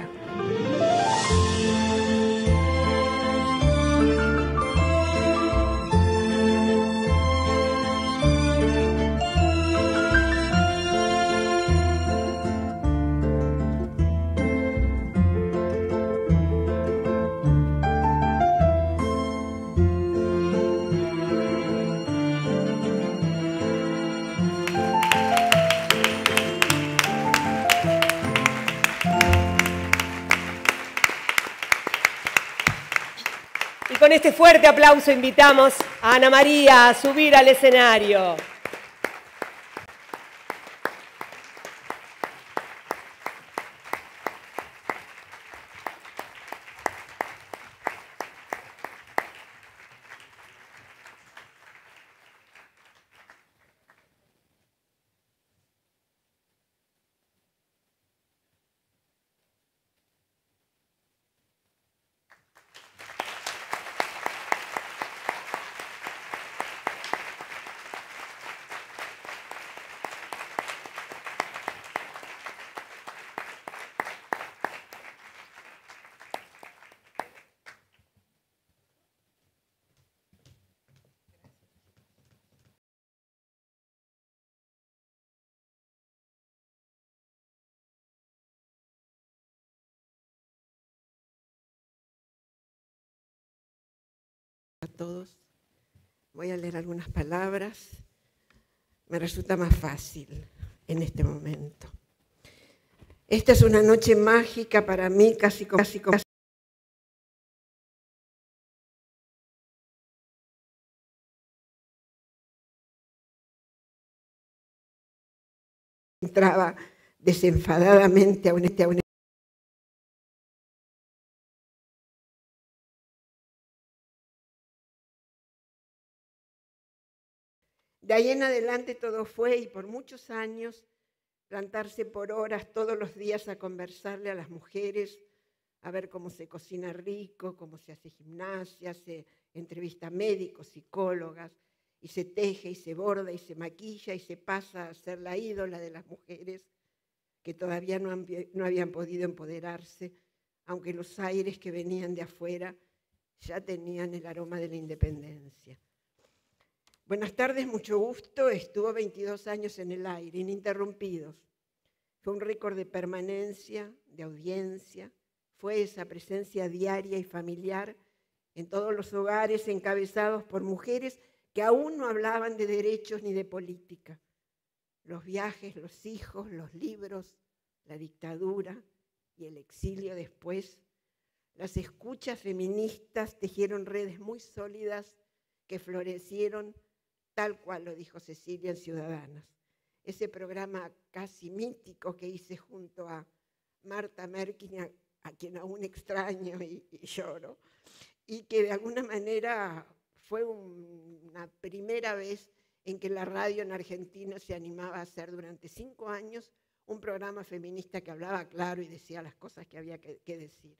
Con este fuerte aplauso invitamos a Ana María a subir al escenario. A todos. Voy a leer algunas palabras. Me resulta más fácil en este momento. Esta es una noche mágica para mí, casi como... Casi como entraba desenfadadamente a un... A un De ahí en adelante todo fue, y por muchos años, plantarse por horas todos los días a conversarle a las mujeres, a ver cómo se cocina rico, cómo se hace gimnasia, se entrevista a médicos, psicólogas, y se teje y se borda y se maquilla y se pasa a ser la ídola de las mujeres que todavía no, han, no habían podido empoderarse, aunque los aires que venían de afuera ya tenían el aroma de la independencia. Buenas tardes, mucho gusto. Estuvo veintidós años en el aire, ininterrumpidos. Fue un récord de permanencia, de audiencia. Fue esa presencia diaria y familiar en todos los hogares encabezados por mujeres que aún no hablaban de derechos ni de política. Los viajes, los hijos, los libros, la dictadura y el exilio después. Las escuchas feministas tejieron redes muy sólidas que florecieron tal cual lo dijo Cecilia en Ciudadanas. Ese programa casi mítico que hice junto a Marta Merkin, a, a quien aún extraño y, y lloro, y que de alguna manera fue un, una primera vez en que la radio en Argentina se animaba a hacer durante cinco años un programa feminista que hablaba claro y decía las cosas que había que, que decir.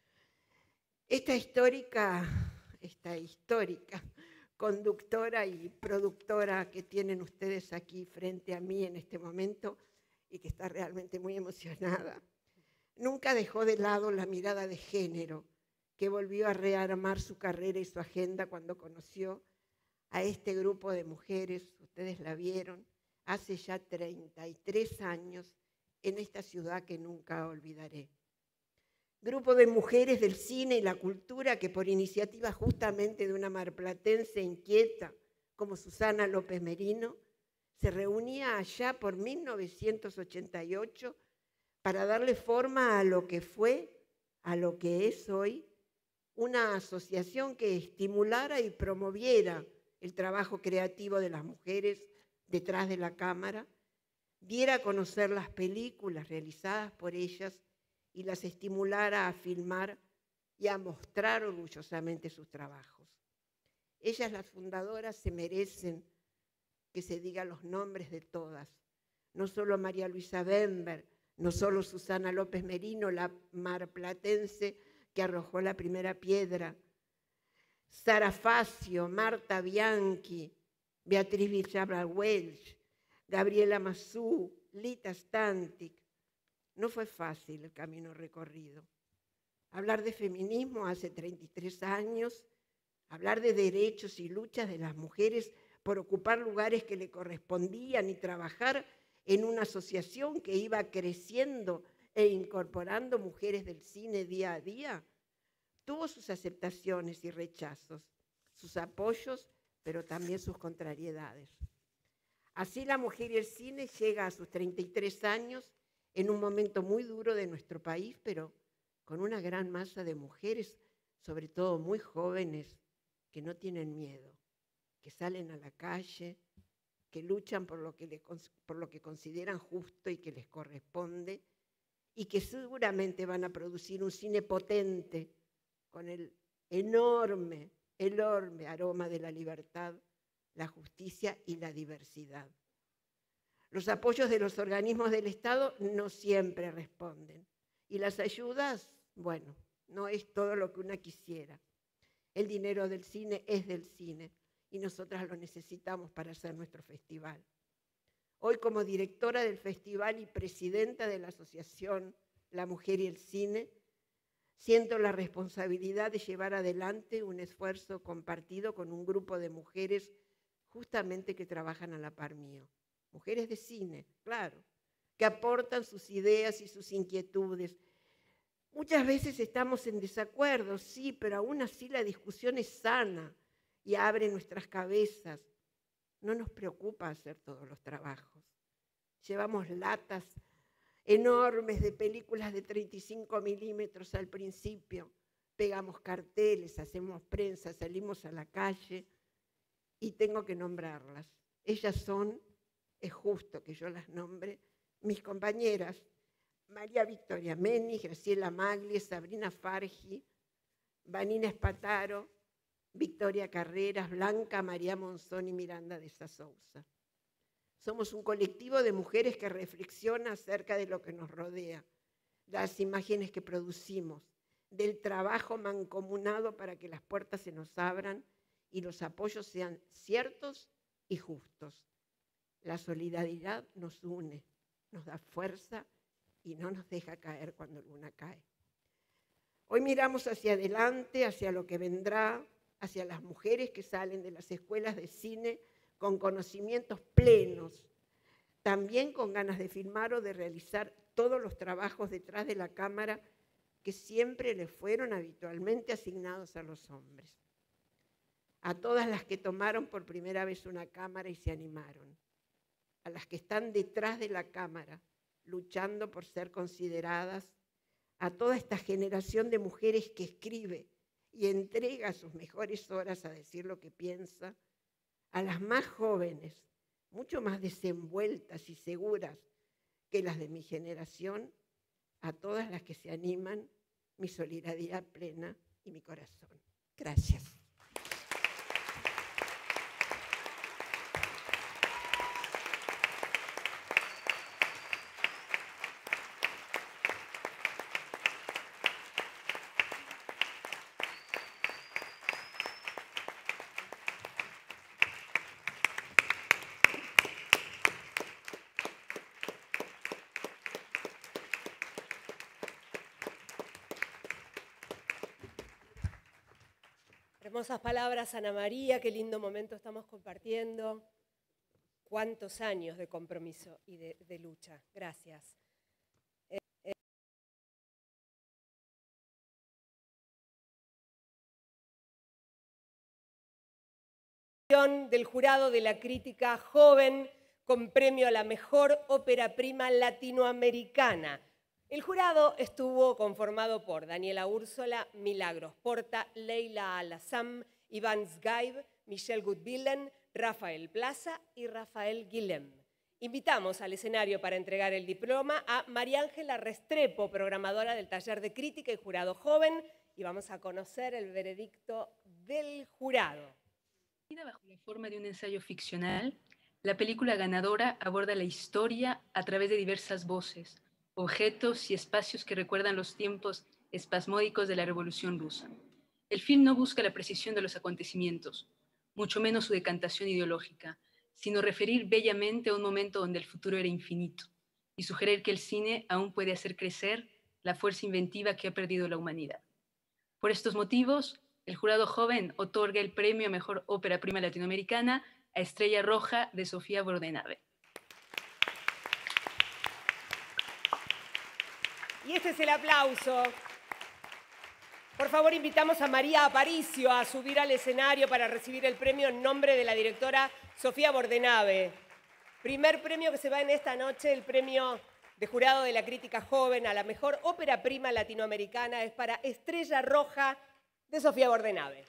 Esta histórica, esta histórica conductora y productora que tienen ustedes aquí frente a mí en este momento y que está realmente muy emocionada, nunca dejó de lado la mirada de género que volvió a rearmar su carrera y su agenda cuando conoció a este grupo de mujeres, ustedes la vieron, hace ya treinta y tres años en esta ciudad que nunca olvidaré. Grupo de mujeres del cine y la cultura que por iniciativa justamente de una marplatense inquieta como Susana López Merino, se reunía allá por mil novecientos ochenta y ocho para darle forma a lo que fue, a lo que es hoy, una asociación que estimulara y promoviera el trabajo creativo de las mujeres detrás de la cámara, diera a conocer las películas realizadas por ellas y las estimulara a filmar y a mostrar orgullosamente sus trabajos. Ellas, las fundadoras, se merecen que se digan los nombres de todas, no solo María Luisa Bember, no solo Susana López Merino, la marplatense que arrojó la primera piedra, Sara Facio, Marta Bianchi, Beatriz Villarra-Welch, Gabriela Mazú, Lita Stantic. No fue fácil el camino recorrido. Hablar de feminismo hace treinta y tres años, hablar de derechos y luchas de las mujeres por ocupar lugares que le correspondían y trabajar en una asociación que iba creciendo e incorporando mujeres del cine día a día, tuvo sus aceptaciones y rechazos, sus apoyos, pero también sus contrariedades. Así La Mujer y el Cine llega a sus treinta y tres años en un momento muy duro de nuestro país, pero con una gran masa de mujeres, sobre todo muy jóvenes, que no tienen miedo, que salen a la calle, que luchan por lo que, le, por lo que consideran justo y que les corresponde, y que seguramente van a producir un cine potente con el enorme, enorme aroma de la libertad, la justicia y la diversidad. Los apoyos de los organismos del Estado no siempre responden. Y las ayudas, bueno, no es todo lo que una quisiera. El dinero del cine es del cine y nosotras lo necesitamos para hacer nuestro festival. Hoy, como directora del festival y presidenta de la asociación La Mujer y el Cine, siento la responsabilidad de llevar adelante un esfuerzo compartido con un grupo de mujeres justamente que trabajan a la par mío. Mujeres de cine, claro, que aportan sus ideas y sus inquietudes. Muchas veces estamos en desacuerdo, sí, pero aún así la discusión es sana y abre nuestras cabezas. No nos preocupa hacer todos los trabajos. Llevamos latas enormes de películas de treinta y cinco milímetros al principio, pegamos carteles, hacemos prensa, salimos a la calle y tengo que nombrarlas. Ellas son, es justo que yo las nombre, mis compañeras María Victoria Meni, Graciela Magli, Sabrina Fargi, Vanina Espataro, Victoria Carreras, Blanca María Monzón y Miranda de Sousa. Somos un colectivo de mujeres que reflexiona acerca de lo que nos rodea, las imágenes que producimos, del trabajo mancomunado para que las puertas se nos abran y los apoyos sean ciertos y justos. La solidaridad nos une, nos da fuerza y no nos deja caer cuando alguna cae. Hoy miramos hacia adelante, hacia lo que vendrá, hacia las mujeres que salen de las escuelas de cine con conocimientos plenos, también con ganas de filmar o de realizar todos los trabajos detrás de la cámara que siempre les fueron habitualmente asignados a los hombres. A todas las que tomaron por primera vez una cámara y se animaron, a las que están detrás de la cámara, luchando por ser consideradas, a toda esta generación de mujeres que escribe y entrega sus mejores horas a decir lo que piensa, a las más jóvenes, mucho más desenvueltas y seguras que las de mi generación, a todas las que se animan, mi solidaridad plena y mi corazón. Gracias. Hermosas palabras, Ana María, qué lindo momento estamos compartiendo. Cuántos años de compromiso y de, de lucha. Gracias. Eh, eh. Del jurado de la crítica joven con premio a la mejor ópera prima latinoamericana. El jurado estuvo conformado por Daniela Úrsola, Milagros Porta, Leila Al-Assam, Iván Sgaib, Michelle Gutbillen, Rafael Plaza y Rafael Guillem. Invitamos al escenario para entregar el diploma a María Ángela Restrepo, programadora del taller de crítica y jurado joven, y vamos a conocer el veredicto del jurado. Bajo la forma de un ensayo ficcional, la película ganadora aborda la historia a través de diversas voces, objetos y espacios que recuerdan los tiempos espasmódicos de la Revolución Rusa. El film no busca la precisión de los acontecimientos, mucho menos su decantación ideológica, sino referir bellamente a un momento donde el futuro era infinito y sugerir que el cine aún puede hacer crecer la fuerza inventiva que ha perdido la humanidad. Por estos motivos, el jurado joven otorga el premio a Mejor Ópera Prima Latinoamericana a Estrella Roja de Sofía Bordenave. Y este es el aplauso. Por favor, invitamos a María Aparicio a subir al escenario para recibir el premio en nombre de la directora Sofía Bordenave. Primer premio que se va en esta noche, el premio de jurado de la crítica joven a la mejor ópera prima latinoamericana, es para Estrella Roja de Sofía Bordenave.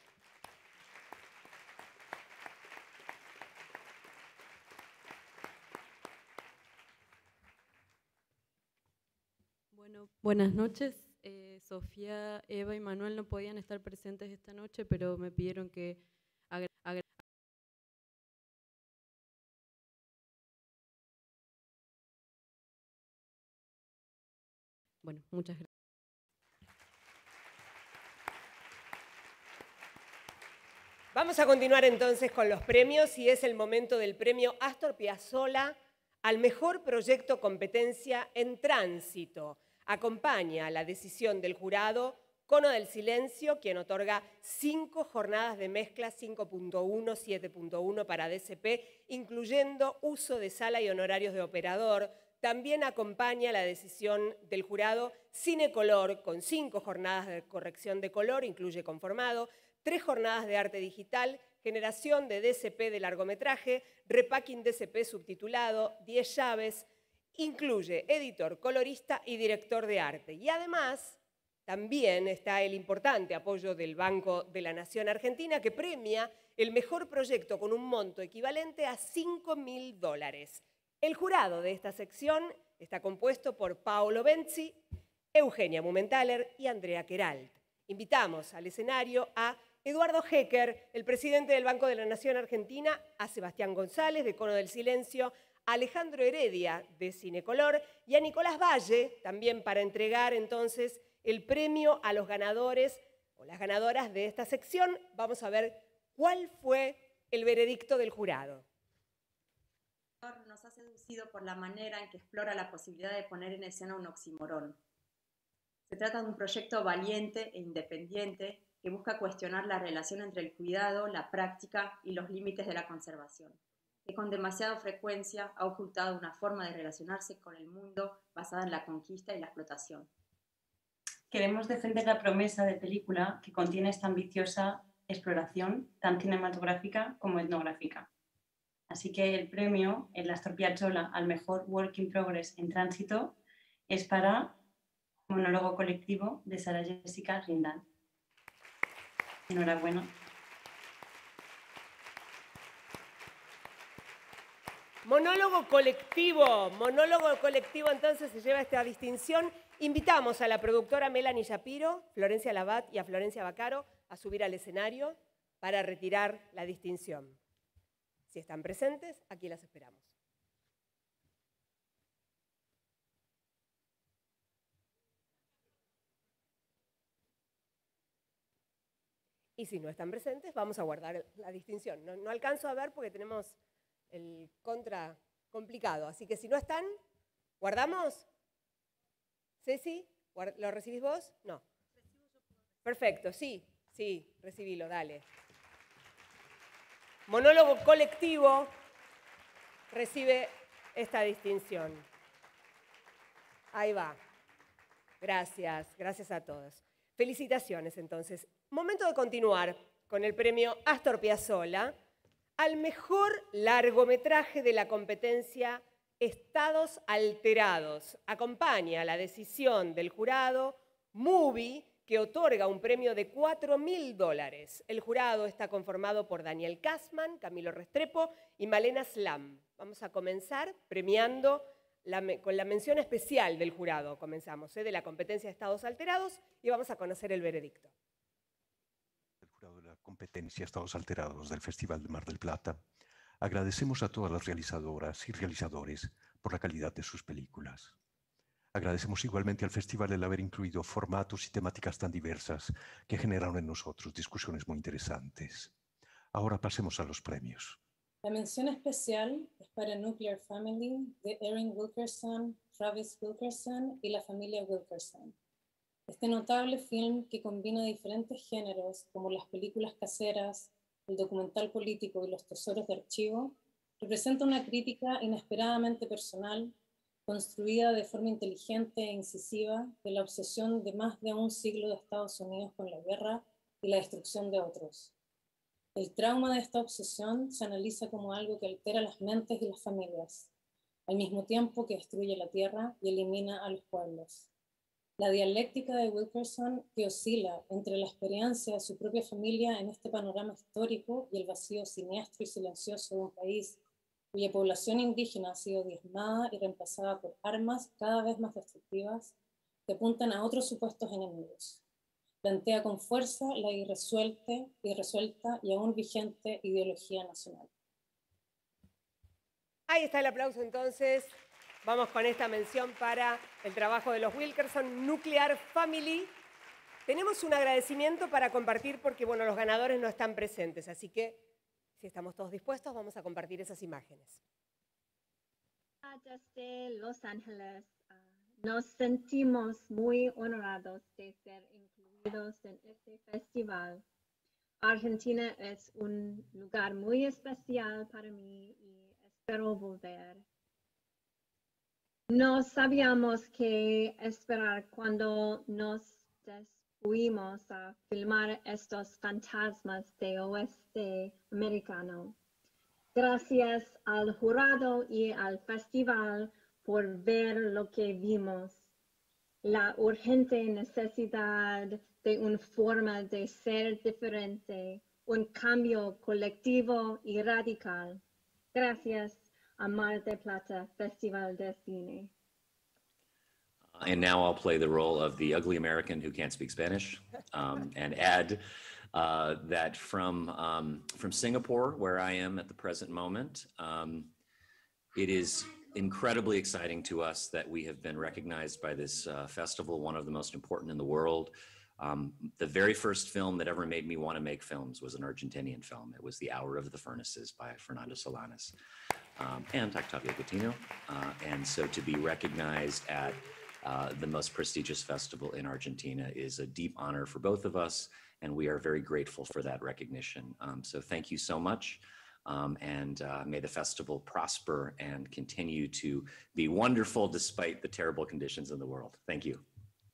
Bueno, buenas noches. Eh, Sofía, Eva y Manuel no podían estar presentes esta noche, pero me pidieron que agra agra Bueno, muchas gracias. Vamos a continuar entonces con los premios y es el momento del premio Astor Piazzolla al mejor proyecto competencia en tránsito. Acompaña la decisión del jurado Cono del Silencio, quien otorga cinco jornadas de mezcla cinco punto uno, siete punto uno para D C P, incluyendo uso de sala y honorarios de operador. También acompaña la decisión del jurado Cinecolor, con cinco jornadas de corrección de color, incluye conformado, tres jornadas de arte digital, generación de D C P de largometraje, repacking D C P subtitulado, diez llaves, incluye editor, colorista y director de arte. Y además, también está el importante apoyo del Banco de la Nación Argentina, que premia el mejor proyecto con un monto equivalente a cinco mil dólares. El jurado de esta sección está compuesto por Paolo Benzi, Eugenia Mumenthaler y Andrea Queralt. Invitamos al escenario a Eduardo Hecker, el presidente del Banco de la Nación Argentina, a Sebastián González, de Cono del Silencio, a Alejandro Heredia, de Cinecolor, y a Nicolás Valle, también para entregar entonces el premio a los ganadores o las ganadoras de esta sección. Vamos a ver cuál fue el veredicto del jurado. Nos ha seducido por la manera en que explora la posibilidad de poner en escena un oxímoron. Se trata de un proyecto valiente e independiente que busca cuestionar la relación entre el cuidado, la práctica y los límites de la conservación, que con demasiada frecuencia ha ocultado una forma de relacionarse con el mundo basada en la conquista y la explotación. Queremos defender la promesa de película que contiene esta ambiciosa exploración, tan cinematográfica como etnográfica. Así que el premio, el Astor Piazzolla al mejor Work in Progress en tránsito, es para Monólogo colectivo de Sara Jessica Rindal. Enhorabuena. Monólogo colectivo, monólogo colectivo entonces se lleva esta distinción. Invitamos a la productora Melanie Shapiro, Florencia Labat y a Florencia Baccaro a subir al escenario para retirar la distinción. Si están presentes, aquí las esperamos. Y si no están presentes, vamos a guardar la distinción. No, no alcanzo a ver porque tenemos el contra complicado. Así que si no están, ¿guardamos? ¿Ceci? ¿Lo recibís vos? No. Perfecto, sí, sí, recibilo, dale. Monólogo colectivo recibe esta distinción. Ahí va. Gracias, gracias a todos. Felicitaciones, entonces. Momento de continuar con el premio Astor Piazzolla al mejor largometraje de la competencia Estados Alterados. Acompaña la decisión del jurado Movie, que otorga un premio de cuatro mil dólares. El jurado está conformado por Daniel Kassman, Camilo Restrepo y Malena Slam. Vamos a comenzar premiando la, con la mención especial del jurado. Comenzamos, ¿eh? de la competencia de Estados Alterados y vamos a conocer el veredicto. El jurado de la competencia Estados Alterados del Festival de Mar del Plata, agradecemos a todas las realizadoras y realizadores por la calidad de sus películas. Agradecemos igualmente al festival el haber incluido formatos y temáticas tan diversas que generaron en nosotros discusiones muy interesantes. Ahora pasemos a los premios. La mención especial es para Nuclear Family de Erin Wilkerson, Travis Wilkerson y la familia Wilkerson. Este notable film que combina diferentes géneros como las películas caseras, el documental político y los tesoros de archivo, representa una crítica inesperadamente personal, construida de forma inteligente e incisiva de la obsesión de más de un siglo de Estados Unidos con la guerra y la destrucción de otros. El trauma de esta obsesión se analiza como algo que altera las mentes y las familias, al mismo tiempo que destruye la tierra y elimina a los pueblos. La dialéctica de Wilkerson, que oscila entre la experiencia de su propia familia en este panorama histórico y el vacío siniestro y silencioso de un país cuya población indígena ha sido diezmada y reemplazada por armas cada vez más destructivas que apuntan a otros supuestos enemigos. Plantea con fuerza la irresuelta, irresuelta y aún vigente ideología nacional. Ahí está el aplauso entonces. Vamos con esta mención para el trabajo de los Wilkerson, Nuclear Family. Tenemos un agradecimiento para compartir porque, bueno, los ganadores no están presentes, así que si estamos todos dispuestos, vamos a compartir esas imágenes. Desde Los Ángeles, uh, nos sentimos muy honrados de ser incluidos en este festival. Argentina es un lugar muy especial para mí y espero volver. No sabíamos qué esperar cuando nos fuimos a filmar estos fantasmas de oeste americano. Gracias al jurado y al festival por ver lo que vimos. La urgente necesidad de una forma de ser diferente, un cambio colectivo y radical. Gracias a Mar del Plata Festival de Cine. And now I'll play the role of the ugly American who can't speak Spanish, um, and add uh, that from, um, from Singapore, where I am at the present moment, um, it is incredibly exciting to us that we have been recognized by this uh, festival, one of the most important in the world. Um, the very first film that ever made me want to make films was an Argentinian film. It was The Hour of the Furnaces by Fernando Solanas um, and Octavio Coutinho. Uh, and so to be recognized at Uh, the most prestigious festival in Argentina is a deep honor for both of us, and we are very grateful for that recognition. Um, so thank you so much, um, and uh, may the festival prosper and continue to be wonderful despite the terrible conditions in the world. Thank you.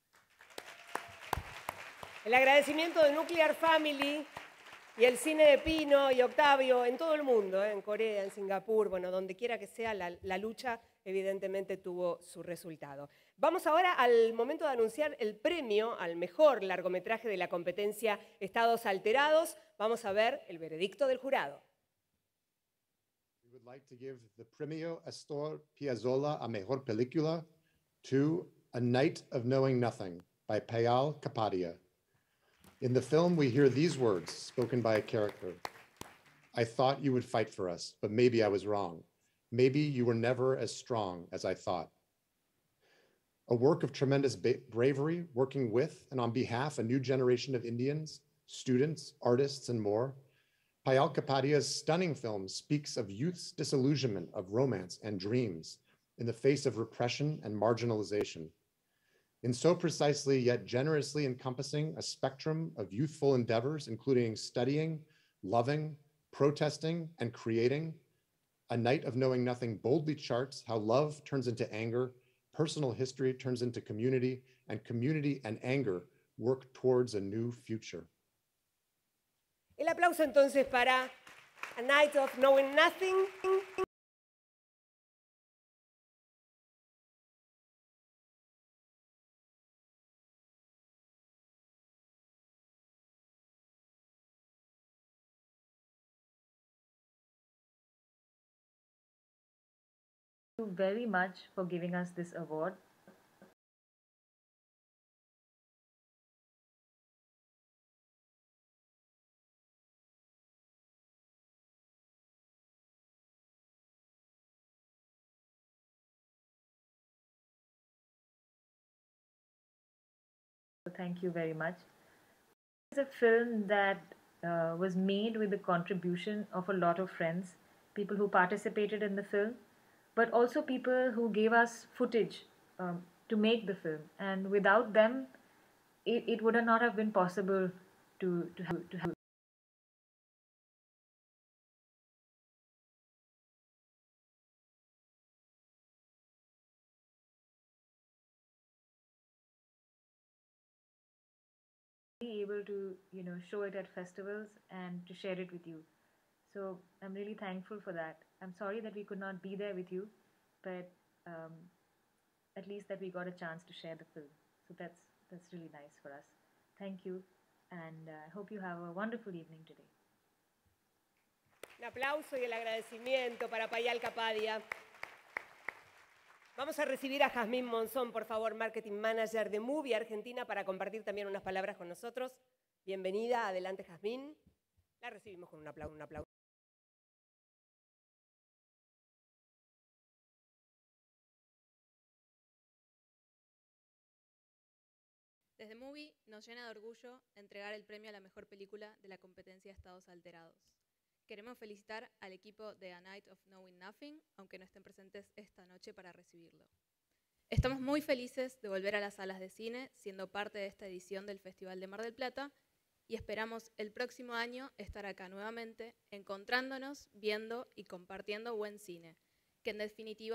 El agradecimiento de Nuclear Family y el cine de Pino y Octavio en todo el mundo, ¿eh? En Corea, en Singapur, bueno, donde quiera que sea, la, la lucha evidentemente tuvo su resultado. Vamos ahora al momento de anunciar el premio al mejor largometraje de la competencia Estados Alterados. Vamos a ver el veredicto del jurado. We would like to give the Premio Astor Piazzolla a Mejor Película to A Night of Knowing Nothing by Payal Kapadia. In the film, we hear these words spoken by a character. I thought you would fight for us, but maybe I was wrong. Maybe you were never as strong as I thought. A work of tremendous bravery, working with and on behalf of a new generation of Indians, students, artists, and more. Payal Kapadia's stunning film speaks of youth's disillusionment of romance and dreams in the face of repression and marginalization. In so precisely yet generously encompassing a spectrum of youthful endeavors, including studying, loving, protesting, and creating, A Night of Knowing Nothing boldly charts how love turns into anger, personal history turns into community, and community and anger work towards a new future. El aplauso entonces para A Night of Knowing Nothing. Thank you very much for giving us this award. Thank you very much. It's a film that uh, was made with the contribution of a lot of friends, people who participated in the film, but also people who gave us footage um, to make the film. And without them, it, it would not have been possible to, to have, to have be able to, you know, show it at festivals and to share it with you. So I'm really thankful for that. I'm sorry that we could not be there with you, but um, at least that we got a chance to share the film. So that's that's really nice for us. Thank you, and I uh, hope you have a wonderful evening today. Un aplauso y el agradecimiento para Payal Kapadia. Vamos a recibir a Jazmín Monzón, por favor, Marketing Manager de Movie Argentina, para compartir también unas palabras con nosotros. Bienvenida, adelante Jazmín. La recibimos con un aplauso. Un aplauso. Desde Movie nos llena de orgullo entregar el premio a la mejor película de la competencia Estados Alterados. Queremos felicitar al equipo de A Night of Knowing Nothing, aunque no estén presentes esta noche para recibirlo. Estamos muy felices de volver a las salas de cine, siendo parte de esta edición del Festival de Mar del Plata, y esperamos el próximo año estar acá nuevamente, encontrándonos, viendo y compartiendo buen cine, que en definitiva...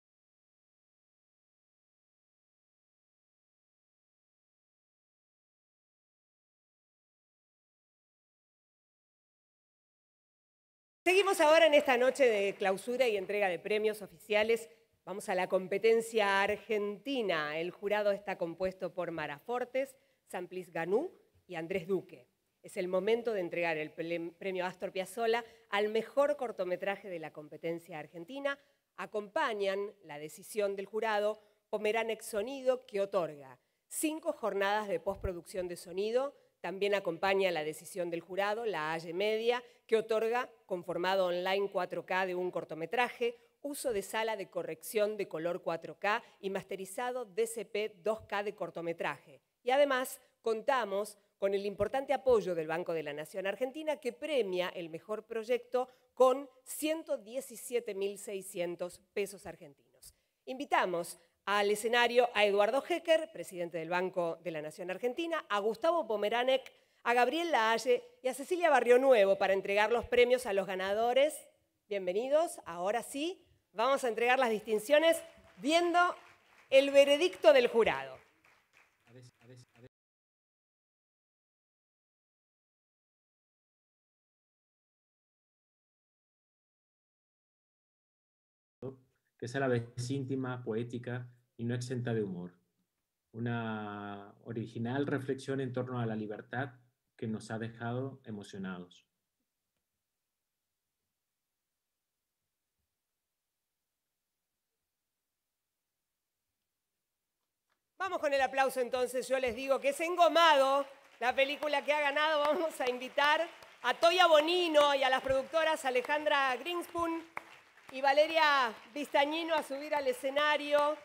Seguimos ahora en esta noche de clausura y entrega de premios oficiales. Vamos a la competencia argentina. El jurado está compuesto por Mara Fortes, Samplis Ganú y Andrés Duque. Es el momento de entregar el premio Astor Piazzolla al mejor cortometraje de la competencia argentina. Acompañan la decisión del jurado Pomeranek Sonido, que otorga cinco jornadas de postproducción de sonido. También acompaña la decisión del jurado, la Halle Media, que otorga conformado online cuatro K de un cortometraje, uso de sala de corrección de color cuatro K y masterizado D C P dos K de cortometraje. Y además contamos con el importante apoyo del Banco de la Nación Argentina, que premia el mejor proyecto con ciento diecisiete mil seiscientos pesos argentinos. Invitamos al escenario a Eduardo Hecker, presidente del Banco de la Nación Argentina, a Gustavo Pomeranek, a Gabriel Lahaye y a Cecilia Barrionuevo para entregar los premios a los ganadores. Bienvenidos. Ahora sí, vamos a entregar las distinciones viendo el veredicto del jurado. A ver, a ver, a ver. Que es a la vez íntima, poética y no exenta de humor. Una original reflexión en torno a la libertad que nos ha dejado emocionados. Vamos con el aplauso entonces. Yo les digo que es Engomado, la película que ha ganado. Vamos a invitar a Toya Bonino y a las productoras Alejandra Greenspoon y Valeria Vistañino a subir al escenario.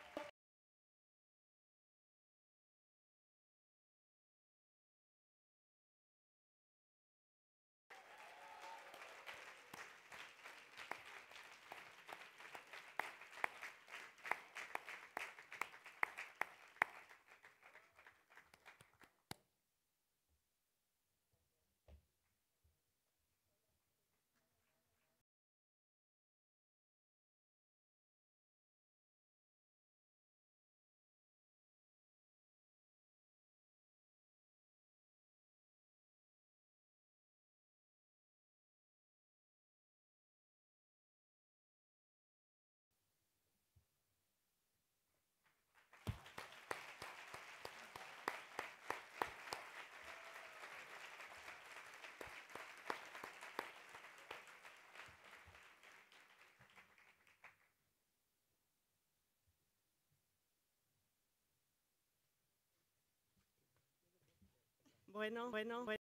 Bueno, bueno, bueno.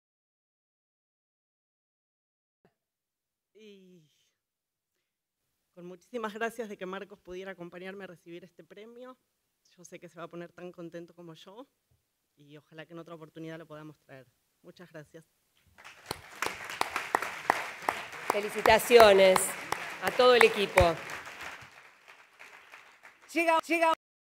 Y con muchísimas gracias de que Marcos pudiera acompañarme a recibir este premio. Yo sé que se va a poner tan contento como yo y ojalá que en otra oportunidad lo podamos traer. Muchas gracias. Felicitaciones a todo el equipo. Llega, llega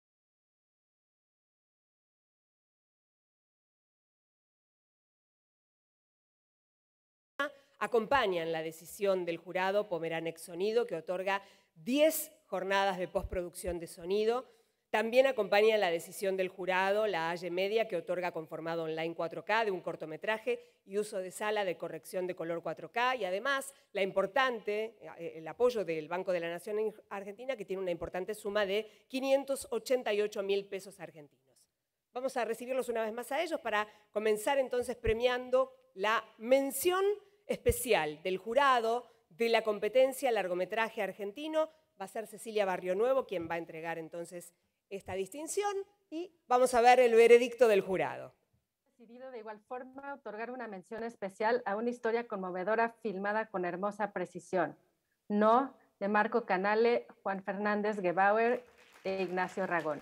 acompañan la decisión del jurado Pomeranek Sonido, que otorga diez jornadas de postproducción de sonido. También acompaña la decisión del jurado la Haya Media, que otorga conformado online cuatro K de un cortometraje y uso de sala de corrección de color cuatro K. Y además, la importante, el apoyo del Banco de la Nación Argentina, que tiene una importante suma de quinientos ochenta y ocho mil pesos argentinos. Vamos a recibirlos una vez más a ellos para comenzar entonces premiando la mención especial del jurado de la competencia largometraje argentino. Va a ser Cecilia Barrio Nuevo quien va a entregar entonces esta distinción y vamos a ver el veredicto del jurado. Decidido de igual forma otorgar una mención especial a una historia conmovedora filmada con hermosa precisión. No, de Marco Canale, Juan Fernández Gebauer e Ignacio Ragón.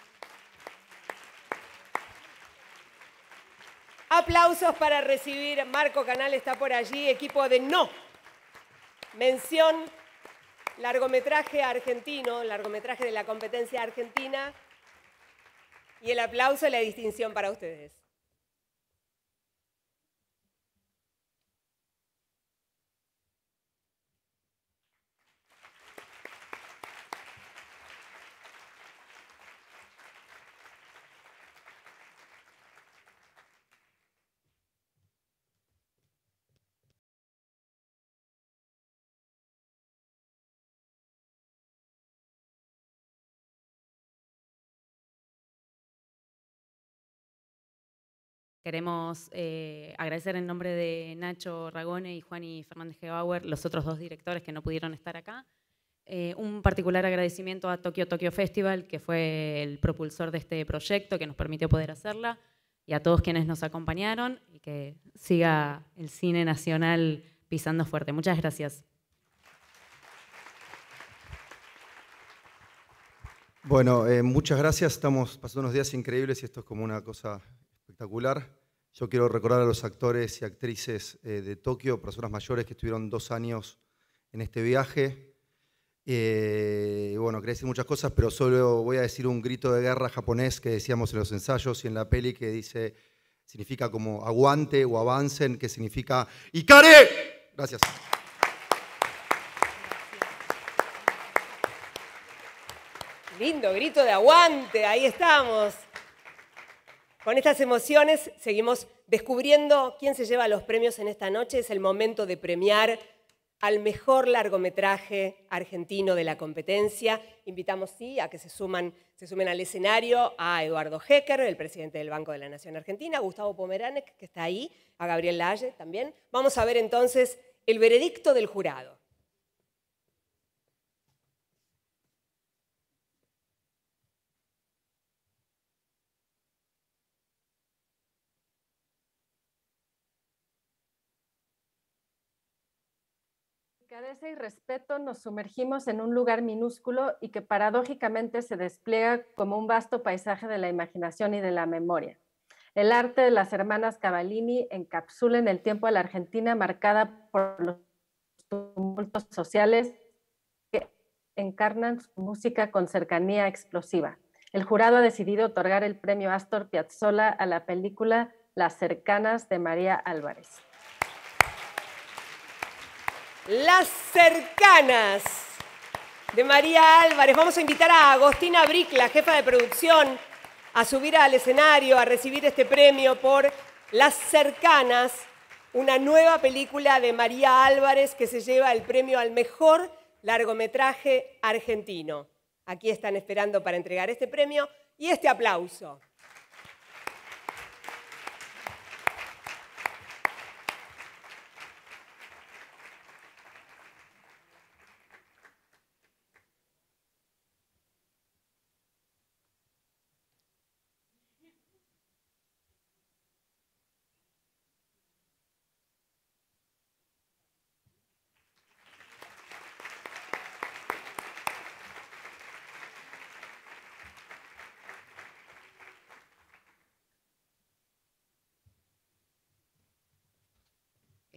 Aplausos para recibir. Marco Canale está por allí, equipo de No. Mención largometraje argentino, largometraje de la competencia argentina. Y el aplauso y la distinción para ustedes. Queremos eh, agradecer en nombre de Nacho Ragone y Juani Fernández Gebauer, los otros dos directores que no pudieron estar acá. Eh, un particular agradecimiento a Tokyo Tokyo Festival, que fue el propulsor de este proyecto, que nos permitió poder hacerla, y a todos quienes nos acompañaron, y que siga el cine nacional pisando fuerte. Muchas gracias. Bueno, eh, muchas gracias. Estamos pasando unos días increíbles y esto es como una cosa espectacular. Yo quiero recordar a los actores y actrices eh, de Tokio, personas mayores que estuvieron dos años en este viaje. Eh, y bueno, quería decir muchas cosas, pero solo voy a decir un grito de guerra japonés que decíamos en los ensayos y en la peli, que dice, significa como aguante o avancen, que significa ¡Ikare! Gracias. Lindo grito de aguante, ahí estamos. Con estas emociones seguimos descubriendo quién se lleva los premios en esta noche. Es el momento de premiar al mejor largometraje argentino de la competencia. Invitamos, sí, a que se, suman, se sumen al escenario a Eduardo Hecker, el presidente del Banco de la Nación Argentina, a Gustavo Pomeranek, que está ahí, a Gabriel Lalle también. Vamos a ver entonces el veredicto del jurado. Delicadeza y respeto nos sumergimos en un lugar minúsculo y que paradójicamente se despliega como un vasto paisaje de la imaginación y de la memoria. El arte de las hermanas Cavallini encapsula en el tiempo a la Argentina marcada por los tumultos sociales que encarnan su música con cercanía explosiva. El jurado ha decidido otorgar el premio Astor Piazzolla a la película Las cercanas de María Álvarez. Las cercanas de María Álvarez. Vamos a invitar a Agostina Brick, la jefa de producción, a subir al escenario a recibir este premio por Las cercanas, una nueva película de María Álvarez que se lleva el premio al mejor largometraje argentino. Aquí están esperando para entregar este premio y este aplauso.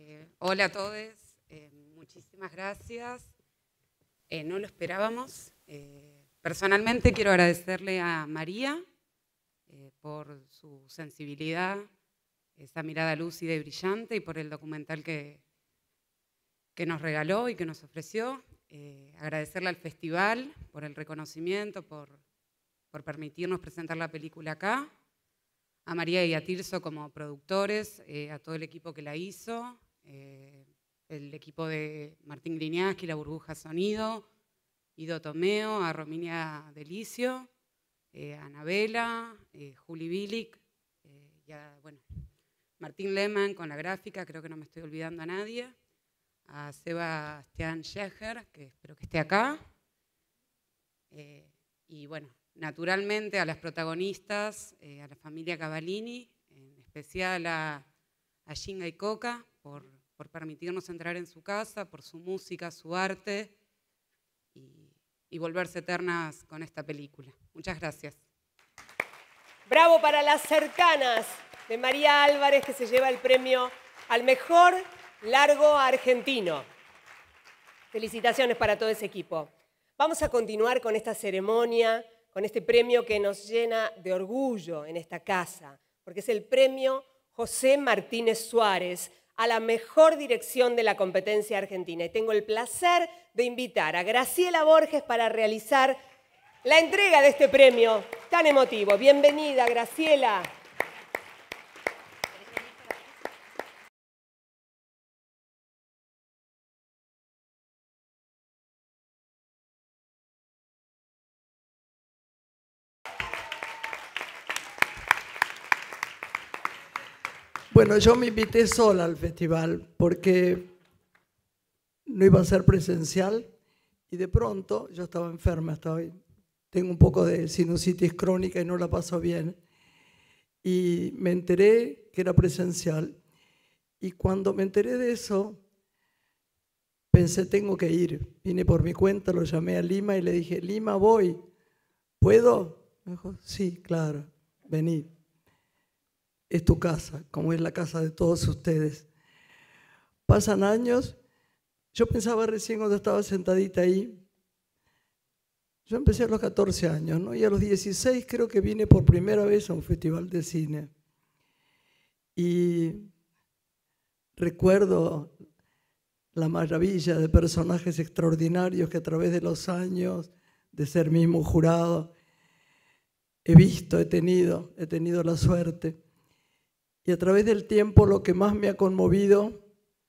Eh, hola a todos, eh, muchísimas gracias. Eh, no lo esperábamos. Eh, personalmente quiero agradecerle a María eh, por su sensibilidad, esa mirada lúcida y brillante, y por el documental que, que nos regaló y que nos ofreció. Eh, agradecerle al festival por el reconocimiento, por, por permitirnos presentar la película acá. A María y a Tirso como productores, eh, a todo el equipo que la hizo, eh, el equipo de Martín Griniaski, La Burbuja Sonido, Ido Tomeo, a Rominia Delicio, eh, a Anabela, eh, Juli Bilic, eh, y a, bueno, Martín Lehmann con la gráfica, creo que no me estoy olvidando a nadie, a Sebastián Scheger, que espero que esté acá, eh, y bueno, naturalmente a las protagonistas, eh, a la familia Cavallini, en especial a, a Ginga y Coca, por, por permitirnos entrar en su casa, por su música, su arte, y, y volverse eternas con esta película. Muchas gracias. Bravo para Las Cercanas, de María Álvarez, que se lleva el premio al mejor largo argentino. Felicitaciones para todo ese equipo. Vamos a continuar con esta ceremonia, con este premio que nos llena de orgullo en esta casa, porque es el premio José Martínez Suárez a la mejor dirección de la competencia argentina. Y tengo el placer de invitar a Graciela Borges para realizar la entrega de este premio tan emotivo. Bienvenida, Graciela. Bueno, yo me invité sola al festival porque no iba a ser presencial y de pronto yo estaba enferma, estaba, tengo un poco de sinusitis crónica y no la paso bien. Y me enteré que era presencial y cuando me enteré de eso pensé, tengo que ir. Vine por mi cuenta, lo llamé a Lima y le dije, Lima, voy, ¿puedo? Me dijo, sí, claro, vení. Es tu casa, como es la casa de todos ustedes. Pasan años, yo pensaba recién cuando estaba sentadita ahí, yo empecé a los catorce años, ¿no? Y a los dieciséis creo que vine por primera vez a un festival de cine. Y recuerdo la maravilla de personajes extraordinarios que a través de los años, de ser mismo jurado, he visto, he tenido, he tenido la suerte. Y a través del tiempo lo que más me ha conmovido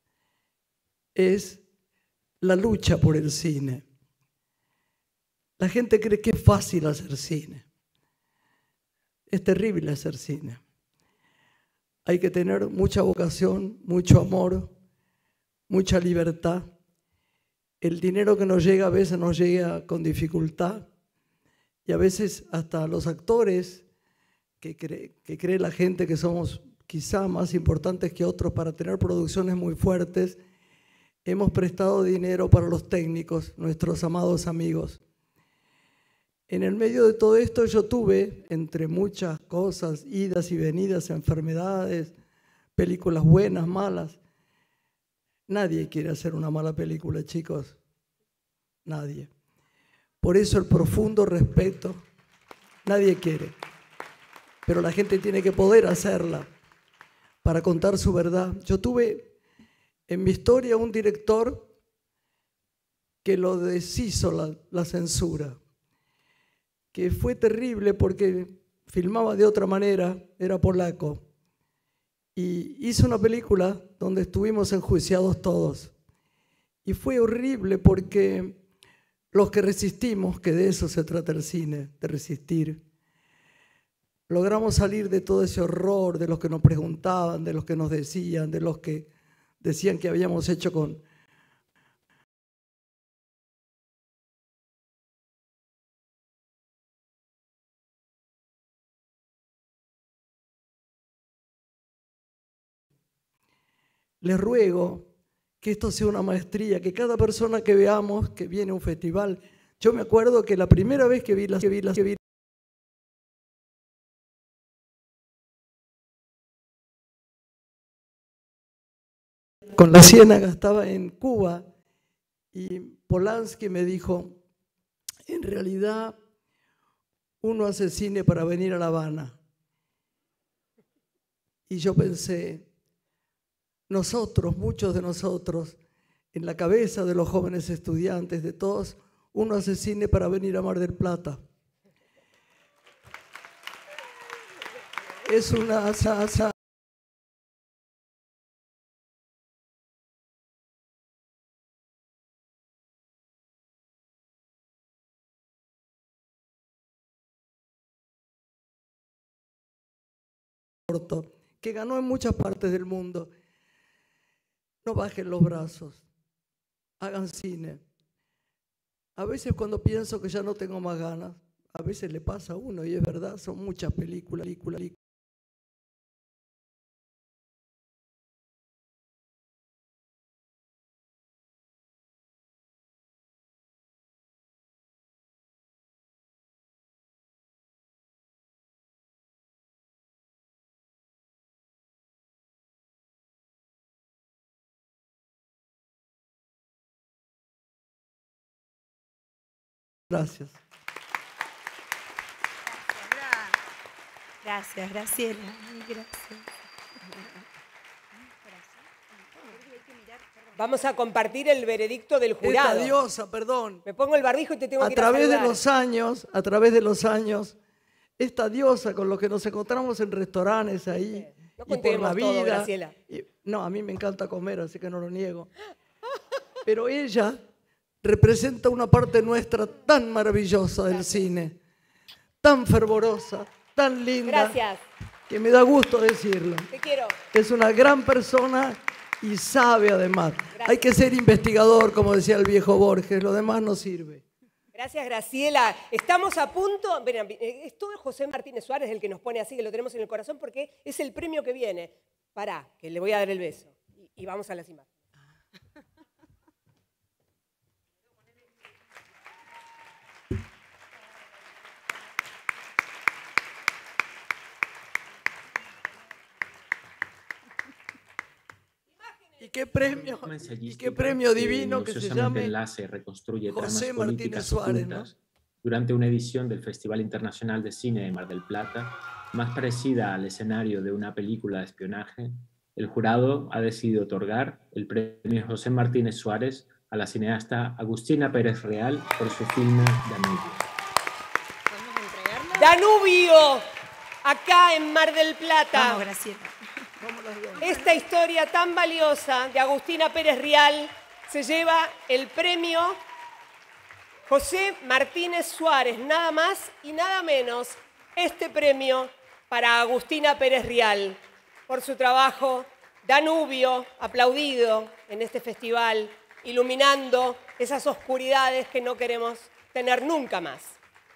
es la lucha por el cine. La gente cree que es fácil hacer cine. Es terrible hacer cine. Hay que tener mucha vocación, mucho amor, mucha libertad. El dinero que nos llega a veces nos llega con dificultad y a veces hasta los actores que cree, que cree la gente que somos quizá más importantes que otros para tener producciones muy fuertes, hemos prestado dinero para los técnicos, nuestros amados amigos. En el medio de todo esto yo tuve, entre muchas cosas, idas y venidas, enfermedades, películas buenas, malas. Nadie quiere hacer una mala película, chicos. Nadie. Por eso el profundo respeto. Nadie quiere. Pero la gente tiene que poder hacerla para contar su verdad. Yo tuve en mi historia un director que lo deshizo la, la censura, que fue terrible porque filmaba de otra manera, era polaco, y hizo una película donde estuvimos enjuiciados todos. Y fue horrible porque los que resistimos, que de eso se trata el cine, de resistir, logramos salir de todo ese horror, de los que nos preguntaban, de los que nos decían, de los que decían que habíamos hecho con... Les ruego que esto sea una maestría, que cada persona que veamos que viene a un festival... Yo me acuerdo que la primera vez que vi las... Que vi las que vi con la Ciénaga, estaba en Cuba y Polanski me dijo, en realidad uno hace cine para venir a La Habana. Y yo pensé, nosotros, muchos de nosotros, en la cabeza de los jóvenes estudiantes, de todos, uno hace cine para venir a Mar del Plata. Es una sasa. Que ganó en muchas partes del mundo. No bajen los brazos, hagan cine. A veces cuando pienso que ya no tengo más ganas, a veces le pasa a uno, y es verdad, son muchas películas, películas, películas. Gracias. Gracias, Graciela. Gracias. Vamos a compartir el veredicto del jurado. Esta diosa, perdón. Me pongo el barbijo y te tengo A que ir a través de saludar. los años, a través de los años, esta diosa con lo que nos encontramos en restaurantes ahí, No y por contemos la todo, vida. Graciela. y- no, a mí me encanta comer, así que no lo niego. Pero ella representa una parte nuestra tan maravillosa del cine, tan fervorosa, tan linda, Gracias. que me da gusto decirlo. Te quiero. Es una gran persona y sabe además. Hay que ser investigador, como decía el viejo Borges, lo demás no sirve. Gracias, Graciela. Estamos a punto, ven, es todo José Martínez Suárez el que nos pone así, que lo tenemos en el corazón, porque es el premio que viene. Pará, que le voy a dar el beso. Y, y vamos a las imágenes. ¿Y qué premio, Una y ensayística qué premio divino que se minuciosamente llame enlaza y reconstruye José tramas Martínez políticas Suárez, ¿no? ocultas durante una edición del Festival Internacional de Cine de Mar del Plata, más parecida al escenario de una película de espionaje. El jurado ha decidido otorgar el premio José Martínez Suárez a la cineasta Agustina Pérez Real por su filme Danubio. Danubio, acá en Mar del Plata. Vamos, Graciela. Esta historia tan valiosa de Agustina Pérez Real se lleva el premio José Martínez Suárez, nada más y nada menos. Este premio para Agustina Pérez Real por su trabajo Danubio, aplaudido en este festival, iluminando esas oscuridades que no queremos tener nunca más.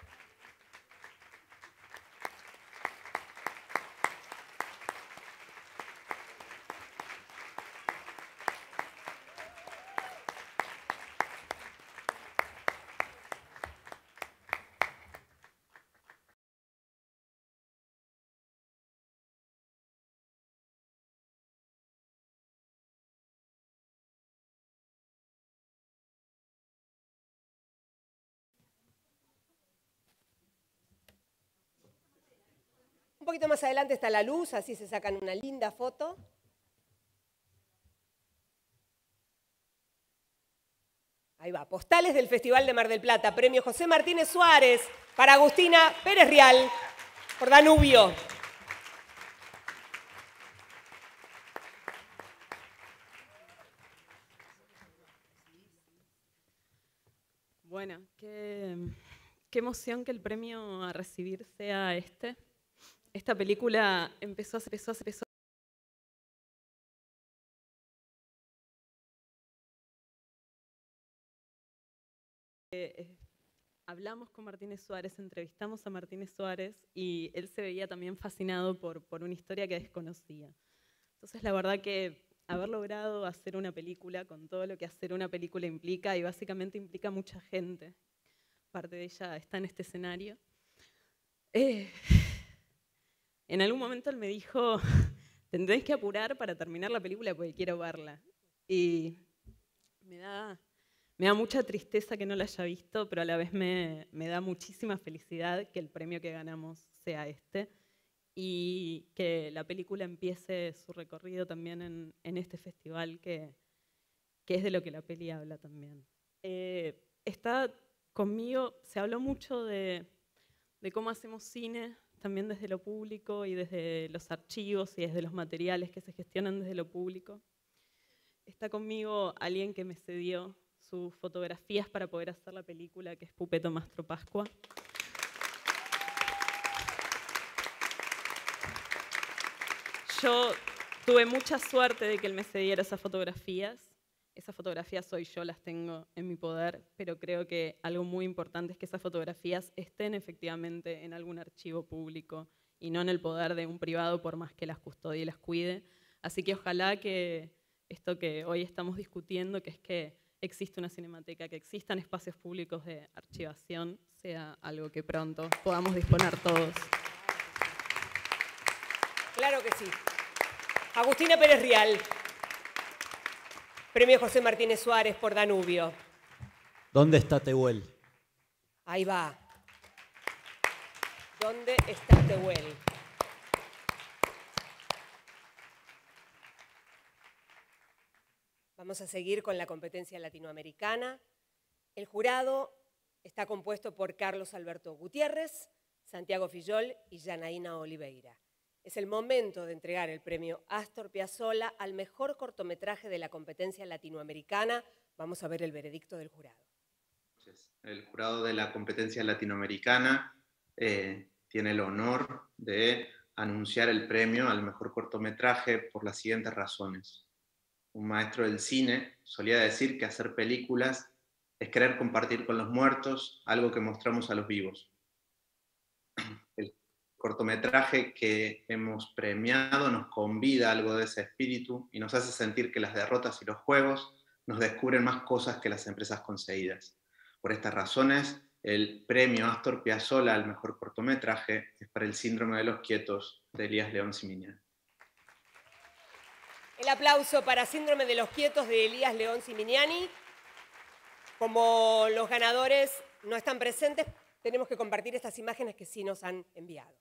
Un poquito más adelante está la luz, así se sacan una linda foto. Ahí va, postales del Festival de Mar del Plata, premio José Martínez Suárez para Agustina Pérez Real por Danubio. Bueno, qué, qué emoción que el premio a recibir sea este. Esta película empezó a empezó a empezó eh, eh, hablamos con Martínez Suárez, entrevistamos a Martínez Suárez y él se veía también fascinado por, por una historia que desconocía. Entonces, la verdad que haber logrado hacer una película con todo lo que hacer una película implica, y básicamente implica mucha gente, parte de ella está en este escenario. Eh, en algún momento él me dijo, tendréis que apurar para terminar la película porque quiero verla. Y me da, me da mucha tristeza que no la haya visto, pero a la vez me, me da muchísima felicidad que el premio que ganamos sea este y que la película empiece su recorrido también en, en este festival que, que es de lo que la peli habla también. Eh, está conmigo, se habló mucho de, de cómo hacemos cine, también desde lo público y desde los archivos y desde los materiales que se gestionan desde lo público. Está conmigo alguien que me cedió sus fotografías para poder hacer la película, que es Pupeto Mastro Pascua. Yo tuve mucha suerte de que él me cediera esas fotografías. Esas fotografías hoy yo las tengo en mi poder, pero creo que algo muy importante es que esas fotografías estén efectivamente en algún archivo público y no en el poder de un privado, por más que las custodie y las cuide. Así que ojalá que esto que hoy estamos discutiendo, que es que existe una cinemateca, que existan espacios públicos de archivación, sea algo que pronto podamos disponer todos. Claro que sí. Agustina Pérez Rial. Premio José Martínez Suárez por Danubio. ¿Dónde está Tehuel? Ahí va. ¿Dónde está Tehuel? Vamos a seguir con la competencia latinoamericana. El jurado está compuesto por Carlos Alberto Gutiérrez, Santiago Fillol y Yanaína Oliveira. Es el momento de entregar el premio Astor Piazzolla al mejor cortometraje de la competencia latinoamericana. Vamos a ver el veredicto del jurado. El jurado de la competencia latinoamericana eh, tiene el honor de anunciar el premio al mejor cortometraje por las siguientes razones. Un maestro del cine solía decir que hacer películas es querer compartir con los muertos algo que mostramos a los vivos. El cortometraje que hemos premiado nos convida algo de ese espíritu y nos hace sentir que las derrotas y los juegos nos descubren más cosas que las empresas conseguidas. Por estas razones, el premio Astor Piazzolla al mejor cortometraje es para El síndrome de los quietos, de Elías León Simiñán. El aplauso para Síndrome de los quietos de Elías León Simignani. Como los ganadores no están presentes, tenemos que compartir estas imágenes que sí nos han enviado.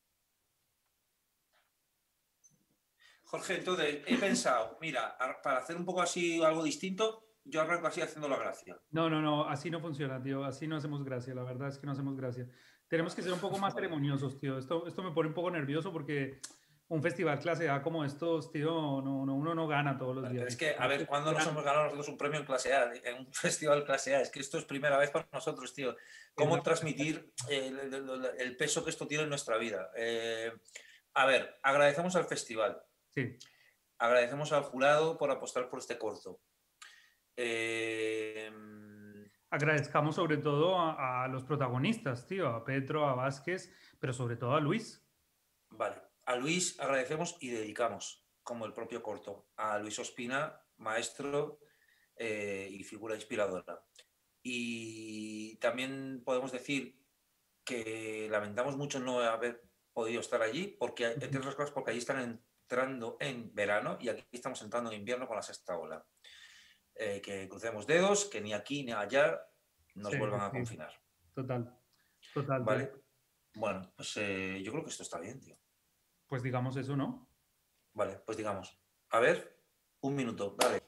Jorge, entonces he pensado, mira, para hacer un poco así algo distinto, yo arranco así haciendo la gracia. No, no, no, así no funciona, tío, así no hacemos gracia, la verdad es que no hacemos gracia. Tenemos que ser un poco más ceremoniosos, tío. Esto, esto me pone un poco nervioso porque un festival clase A como estos, tío, no, no, uno no gana todos los días. Es que, a ver, ¿cuándo nos hemos ganado nosotros un premio en clase A, en un festival clase A? Es que esto es primera vez para nosotros, tío. ¿Cómo transmitir el, el, el peso que esto tiene en nuestra vida? Eh, a ver, agradecemos al festival. Sí. Agradecemos al jurado por apostar por este corto. Eh... Agradezcamos sobre todo a, a los protagonistas, tío, a Petro, a Vázquez, pero sobre todo a Luis. Vale. A Luis agradecemos y dedicamos, como el propio corto, a Luis Ospina, maestro eh, y figura inspiradora. Y también podemos decir que lamentamos mucho no haber podido estar allí, porque, entre otras cosas, porque allí están entrando en verano y aquí estamos entrando en invierno con la sexta ola. Eh, que crucemos dedos, que ni aquí ni allá nos sí, vuelvan a sí. confinar. Total, total. Vale. Tío. Bueno, pues eh, yo creo que esto está bien, tío. Pues digamos eso, ¿no? Vale, pues digamos. A ver, un minuto, dale.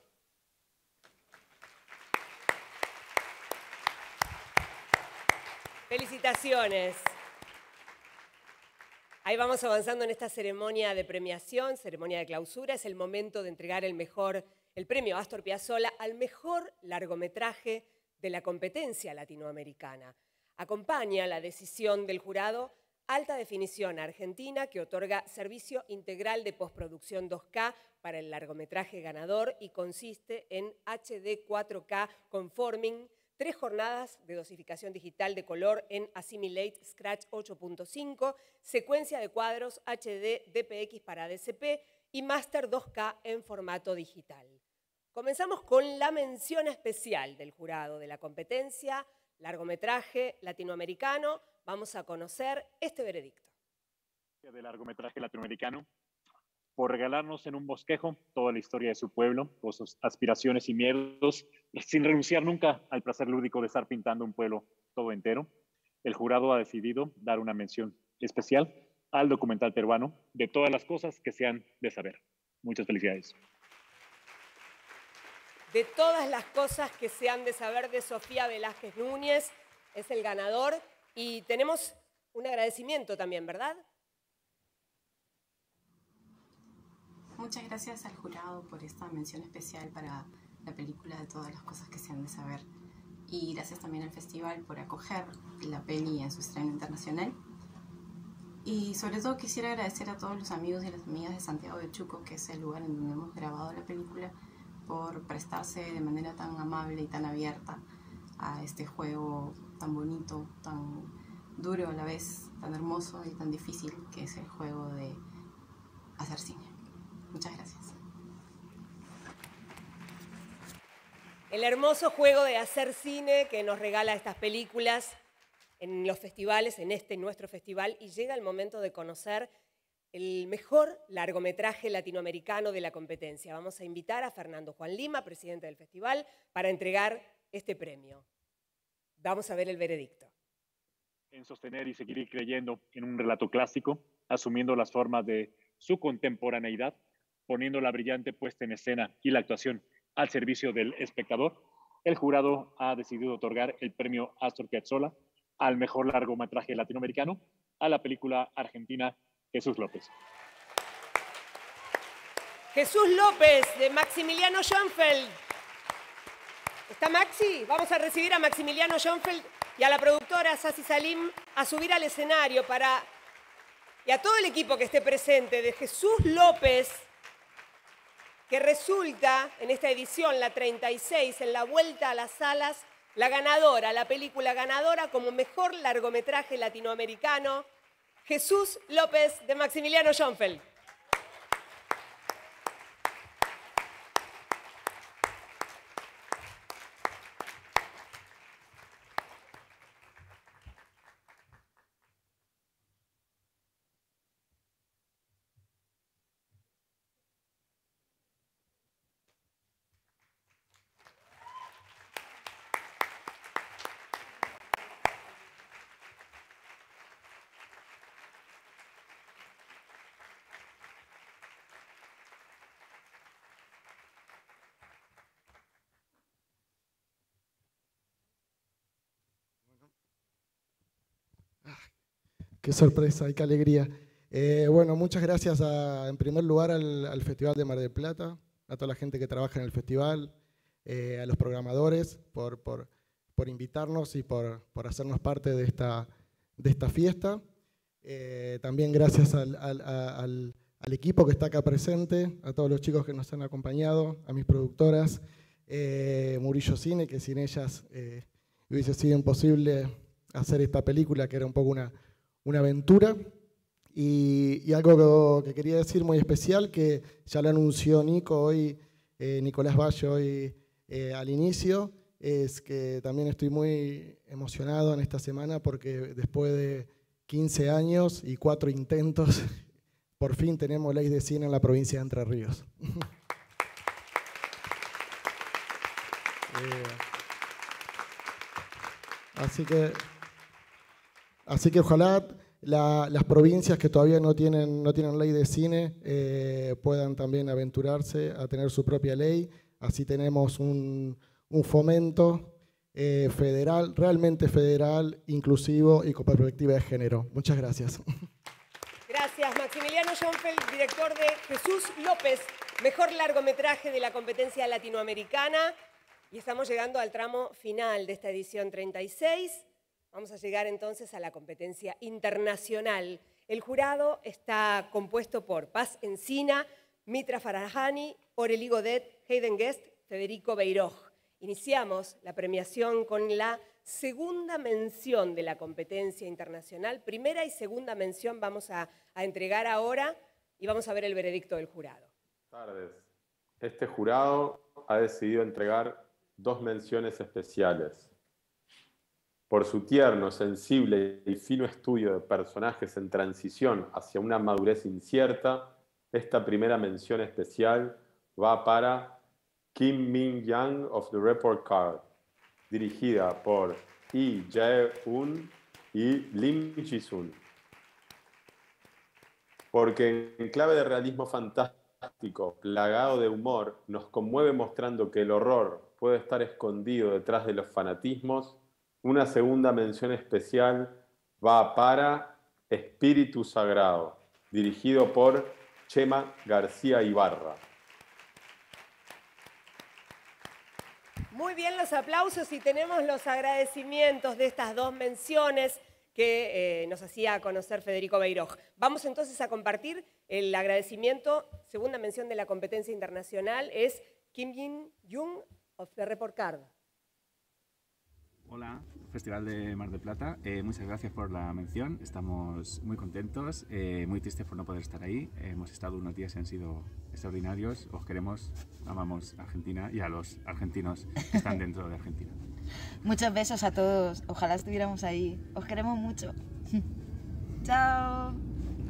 Felicitaciones. Ahí vamos avanzando en esta ceremonia de premiación, ceremonia de clausura. Es el momento de entregar el mejor, el premio Astor Piazzolla al mejor largometraje de la competencia latinoamericana. Acompaña la decisión del jurado Alta Definición Argentina, que otorga servicio integral de postproducción dos K para el largometraje ganador y consiste en H D cuatro K Conforming, tres jornadas de dosificación digital de color en Assimilate Scratch ocho punto cinco, secuencia de cuadros H D D P X para D C P y Master dos K en formato digital. Comenzamos con la mención especial del jurado de la competencia, largometraje latinoamericano. Vamos a conocer este veredicto. De largometraje latinoamericano, por regalarnos en un bosquejo toda la historia de su pueblo, con sus aspiraciones y miedos, sin renunciar nunca al placer lúdico de estar pintando un pueblo todo entero. El jurado ha decidido dar una mención especial al documental peruano de todas las cosas que se han de saber. Muchas felicidades. De todas las cosas que se han de saber de Sofía Velázquez Núñez, es el ganador. Y tenemos un agradecimiento también, ¿verdad? Muchas gracias al jurado por esta mención especial para la película de todas las cosas que se han de saber. Y gracias también al festival por acoger la peli en su estreno internacional. Y sobre todo quisiera agradecer a todos los amigos y las amigas de Santiago de Chuco, que es el lugar en donde hemos grabado la película, por prestarse de manera tan amable y tan abierta a este juego tan bonito, tan duro a la vez, tan hermoso y tan difícil que es el juego de hacer cine. Muchas gracias. El hermoso juego de hacer cine que nos regala estas películas en los festivales, en este nuestro festival, y llega el momento de conocer el mejor largometraje latinoamericano de la competencia. Vamos a invitar a Fernando Juan Lima, presidente del festival, para entregar este premio. Vamos a ver el veredicto. En sostener y seguir creyendo en un relato clásico, asumiendo las formas de su contemporaneidad, poniendo la brillante puesta en escena y la actuación al servicio del espectador, el jurado ha decidido otorgar el premio Astor Piazzolla al mejor largometraje latinoamericano a la película argentina Jesús López. Jesús López, de Maximiliano Schoenfeld. ¿Está Maxi? Vamos a recibir a Maximiliano Schoenfeld y a la productora Sassi Salim a subir al escenario para... y a todo el equipo que esté presente de Jesús López, que resulta en esta edición, la treinta y seis, en la Vuelta a las Salas, la ganadora, la película ganadora como mejor largometraje latinoamericano, Jesús López, de Maximiliano Schoenfeld. Qué sorpresa y qué alegría. Eh, bueno, muchas gracias a, en primer lugar al, al Festival de Mar del Plata, a toda la gente que trabaja en el festival, eh, a los programadores por, por, por invitarnos y por, por hacernos parte de esta, de esta fiesta. Eh, también gracias al, al, al, al equipo que está acá presente, a todos los chicos que nos han acompañado, a mis productoras, eh, Murillo Cine, que sin ellas eh, hubiese sido imposible hacer esta película, que era un poco una... una aventura, y, y algo que, que quería decir muy especial, que ya lo anunció Nico hoy, eh, Nicolás Valle hoy eh, al inicio, es que también estoy muy emocionado en esta semana porque después de quince años y cuatro intentos, por fin tenemos ley de cine en la provincia de Entre Ríos. eh, así que... Así que ojalá la, las provincias que todavía no tienen, no tienen ley de cine eh, puedan también aventurarse a tener su propia ley. Así tenemos un, un fomento eh, federal, realmente federal, inclusivo y con perspectiva de género. Muchas gracias. Gracias, Maximiliano Schoenfeld, director de Jesús López, mejor largometraje de la competencia latinoamericana. Y estamos llegando al tramo final de esta edición treinta y seis. Vamos a llegar entonces a la competencia internacional. El jurado está compuesto por Paz Encina, Mitra Farahani, Aurélie Godet, Hayden Guest, Federico Beiroj. Iniciamos la premiación con la segunda mención de la competencia internacional. Primera y segunda mención vamos a, a entregar ahora y vamos a ver el veredicto del jurado. Buenas tardes. Este jurado ha decidido entregar dos menciones especiales. Por su tierno, sensible y fino estudio de personajes en transición hacia una madurez incierta, Esta primera mención especial va para Kim Min-young of the Report Card, dirigida por Lee Jae-un y Lim Ji-sun. Porque en clave de realismo fantástico, plagado de humor, nos conmueve mostrando que el horror puede estar escondido detrás de los fanatismos, una segunda mención especial va para Espíritu Sagrado, dirigido por Chema García Ibarra. Muy bien los aplausos y tenemos los agradecimientos de estas dos menciones que eh, nos hacía conocer Federico Beiroj. Vamos entonces a compartir el agradecimiento. Segunda mención de la competencia internacional es Kim Min-young of the Report Card. Hola, Festival de Mar del Plata. Eh, muchas gracias por la mención. Estamos muy contentos, eh, muy tristes por no poder estar ahí. Eh, hemos estado unos días y han sido extraordinarios. Os queremos, amamos Argentina y a los argentinos que están dentro de Argentina. Muchos besos a todos. Ojalá estuviéramos ahí. Os queremos mucho. Chao.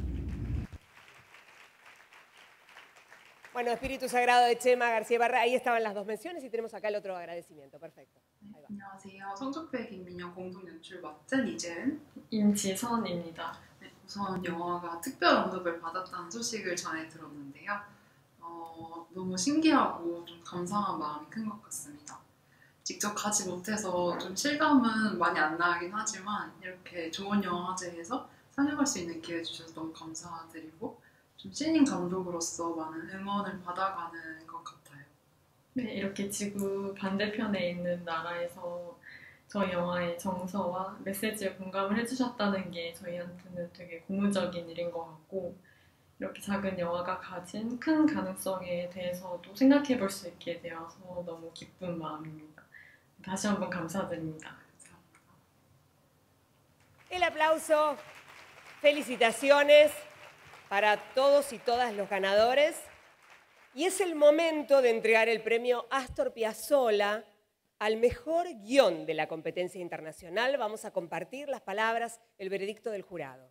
Bueno, Espíritu Sagrado de Chema García Ibarra, ahí estaban las dos menciones y tenemos acá el otro agradecimiento. Perfecto. Ahí va. 안녕하세요. 성적배 김민영 공동 연출 맡은 이재은 임지선입니다. 네, 우선 영화가 특별 언급을 받았다는 소식을 전해 들었는데요. 어, 너무 신기하고 좀 감사한 마음이 큰 것 같습니다. 직접 가지 못해서 좀 실감은 많이 안 나긴 하지만 이렇게 좋은 영화제에서 상영할 수 있는 기회 주셔서 너무 감사드리고 좀 신인 감독으로서 많은 응원을 받아가는 것 같아요. 네, 이렇게 지구 반대편에 있는 나라에서 저희 영화의 정서와 메시지에 공감을 해주셨다는 게 저희한테는 되게 고무적인 일인 것 같고 이렇게 작은 영화가 가진 큰 가능성에 대해서도 생각해 볼 수 있게 되어서 너무 기쁜 마음입니다. 다시 한번 감사드립니다. El aplauso, felicitaciones para todos y todas los ganadores. Y es el momento de entregar el premio Astor Piazzolla al mejor guión de la competencia internacional. Vamos a compartir las palabras, el veredicto del jurado.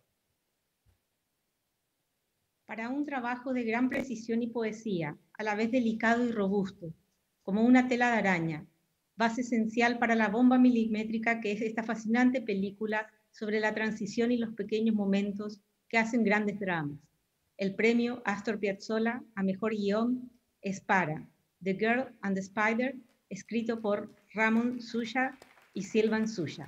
Para un trabajo de gran precisión y poesía, a la vez delicado y robusto, como una tela de araña, base esencial para la bomba milimétrica que es esta fascinante película sobre la transición y los pequeños momentos que hacen grandes dramas. El premio Astor Piazzolla a mejor guión es para The Girl and the Spider, escrito por Ramón Suya y Silvan Suya.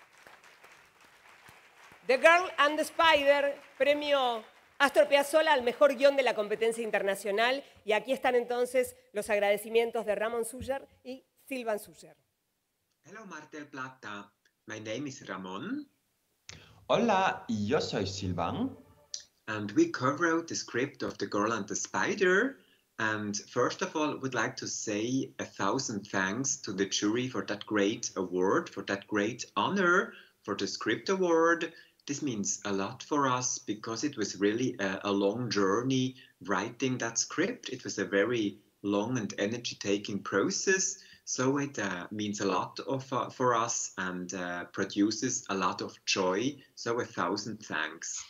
The Girl and the Spider, premio Astor Piazzolla al mejor guión de la competencia internacional. Y aquí están entonces los agradecimientos de Ramón Suyer y Silvan Suyer. Hello Mar del Plata, my name is Ramón. Hola, yo soy Silvan. And we co-wrote the script of The Girl and the Spider. And first of all, would like to say a thousand thanks to the jury for that great award, for that great honor, for the script award. This means a lot for us because it was really a, a long journey writing that script. It was a very long and energy-taking process. So it uh, means a lot of, uh, for us and uh, produces a lot of joy. So a thousand thanks.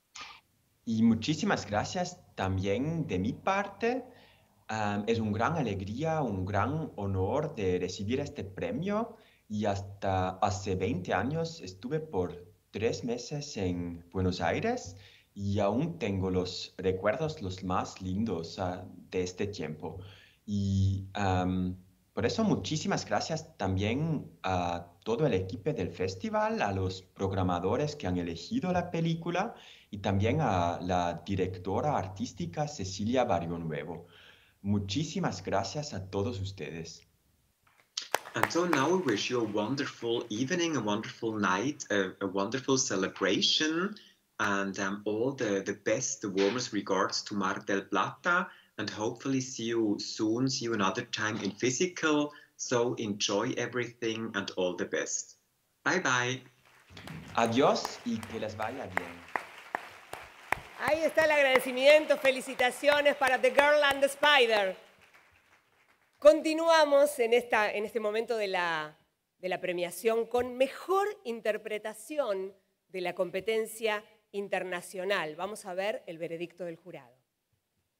Y muchísimas gracias también de mi parte. Um, es una gran alegría, un gran honor de recibir este premio. Y hasta hace veinte años estuve por tres meses en Buenos Aires y aún tengo los recuerdos los más lindos uh, de este tiempo. Y um, por eso muchísimas gracias también a todo el equipo del festival, a los programadores que han elegido la película y también a la directora artística Cecilia Barrionuevo. Muchísimas gracias a todos ustedes. And so now we wish you a wonderful evening, a wonderful night, a, a wonderful celebration, and um, all the, the best, the warmest regards to Mar del Plata, and hopefully see you soon, see you another time in physical. So enjoy everything and all the best. Bye bye. Adiós y que les vaya bien. Ahí está el agradecimiento, felicitaciones para The Girl and the Spider. Continuamos en, esta, en este momento de la, de la premiación con mejor interpretación de la competencia internacional. Vamos a ver el veredicto del jurado.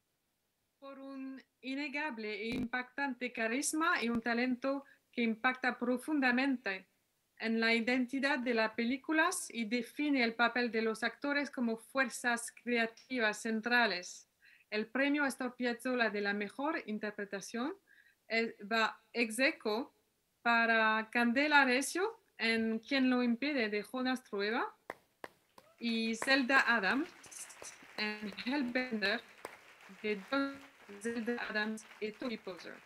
por un innegable e impactante carisma y un talento que impacta profundamente en la identidad de las películas y define el papel de los actores como fuerzas creativas centrales. El premio Astor Piazzolla de la mejor interpretación es, va ex aequo para Candela Recio en Quien lo impide de Jonas Trueba y Zelda Adams en Hellbender de Zelda Adams y Toby Poser.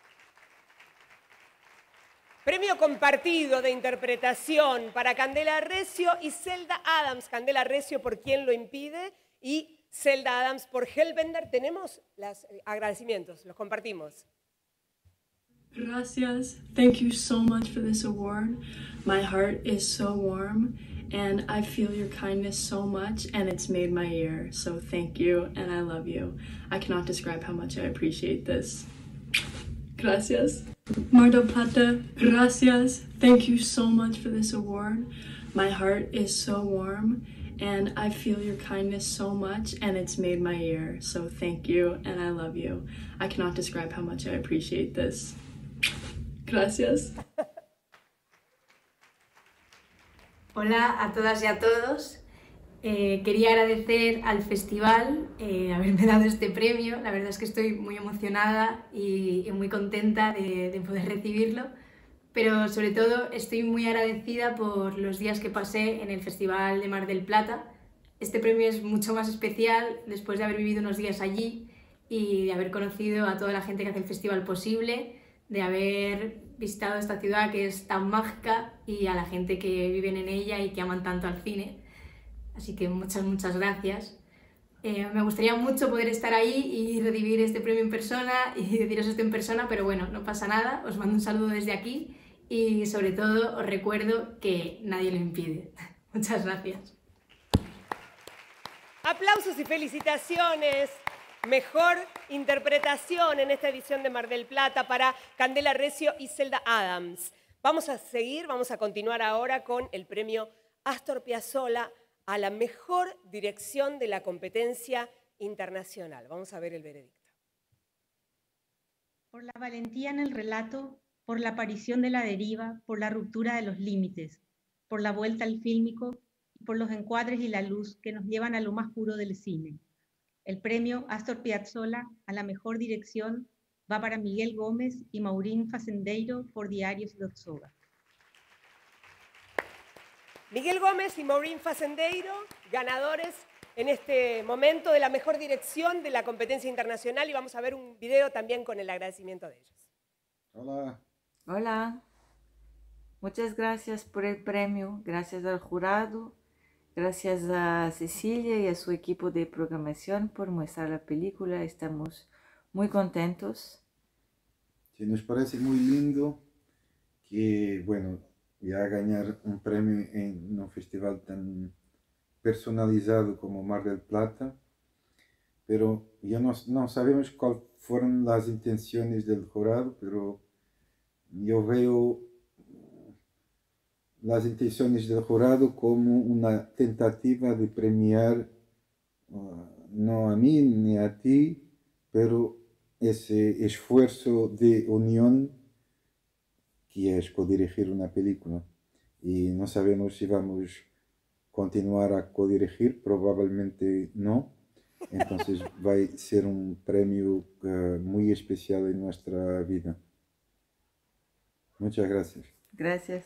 Premio compartido de interpretación para Candela Recio y Zelda Adams. Candela Recio por Quien lo impide y Zelda Adams por Hellbender. Tenemos los agradecimientos, los compartimos. Gracias. Thank you so much for this award. My heart is so warm and I feel your kindness so much and it's made my year. So thank you and I love you. I cannot describe how much I appreciate this. Gracias. Mar del Plata, gracias. Thank you so much for this award. My heart is so warm and I feel your kindness so much and it's made my year. So thank you and I love you. I cannot describe how much I appreciate this. Gracias. Hola a todas y a todos. Eh, quería agradecer al festival eh, haberme dado este premio. La verdad es que estoy muy emocionada y, y muy contenta de, de poder recibirlo, pero sobre todo estoy muy agradecida por los días que pasé en el Festival de Mar del Plata. Este premio es mucho más especial después de haber vivido unos días allí y de haber conocido a toda la gente que hace el festival posible, de haber visitado esta ciudad que es tan mágica y a la gente que viven en ella y que aman tanto al cine. Así que muchas, muchas gracias. Eh, me gustaría mucho poder estar ahí y recibir este premio en persona y deciros esto en persona, pero bueno, no pasa nada. Os mando un saludo desde aquí y sobre todo os recuerdo que nadie lo impide. Muchas gracias. Aplausos y felicitaciones. Mejor interpretación en esta edición de Mar del Plata para Candela Recio y Zelda Adams. Vamos a seguir, vamos a continuar ahora con el premio Astor Piazzolla a la mejor dirección de la competencia internacional. Vamos a ver el veredicto. Por la valentía en el relato, por la aparición de la deriva, por la ruptura de los límites, por la vuelta al fílmico y por los encuadres y la luz que nos llevan a lo más puro del cine. El premio Astor Piazzolla a la mejor dirección va para Miguel Gómez y Maureen Fazendeiro por Diarios de Otsoga. Miguel Gómez y Maureen Fazendeiro, ganadores en este momento de la mejor dirección de la competencia internacional, y vamos a ver un video también con el agradecimiento de ellos. Hola. Hola. Muchas gracias por el premio, gracias al jurado. Gracias a Cecilia y a su equipo de programación por mostrar la película. Estamos muy contentos. Sí, nos parece muy lindo que, bueno, ya ganar un premio en un festival tan personalizado como Mar del Plata, pero ya no, no sabemos cuáles fueron las intenciones del jurado, pero yo veo las intenciones del jurado como una tentativa de premiar uh, no a mí ni a ti, pero ese esfuerzo de unión que es codirigir una película. Y no sabemos si vamos a continuar a codirigir, probablemente no. Entonces va a ser un premio uh, muy especial en nuestra vida. Muchas gracias. Gracias.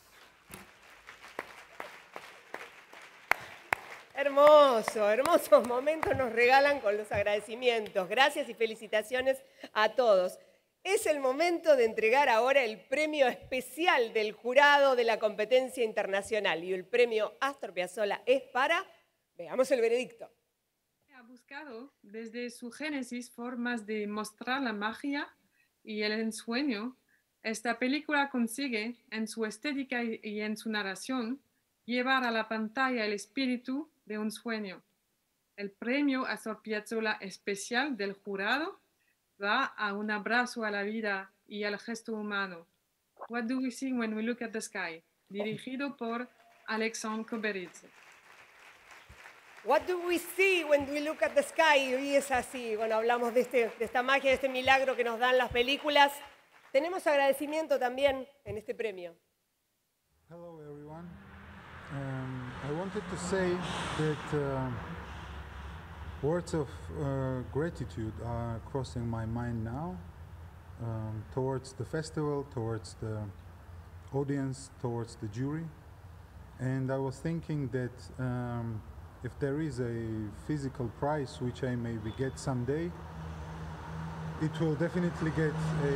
Hermoso, hermosos momentos nos regalan con los agradecimientos. Gracias y felicitaciones a todos. Es el momento de entregar ahora el premio especial del jurado de la competencia internacional. Y el premio Astor Piazzolla es para... Veamos el veredicto. Ha buscado desde su génesis formas de mostrar la magia y el ensueño. Esta película consigue, en su estética y en su narración, llevar a la pantalla el espíritu de un sueño. El premio Astor Piazzolla especial del jurado va a un abrazo a la vida y al gesto humano. What do we see when we look at the sky? Dirigido por Alexandre Koberidze. What do we see when we look at the sky? Y es así. Bueno, hablamos de, este, de esta magia, de este milagro que nos dan las películas. Tenemos agradecimiento también en este premio. Hello, everyone. Um, I wanted to say that uh, words of uh, gratitude are crossing my mind now um, towards the festival, towards the audience, towards the jury. And I was thinking that um, if there is a physical prize which I maybe get someday, it will definitely get a,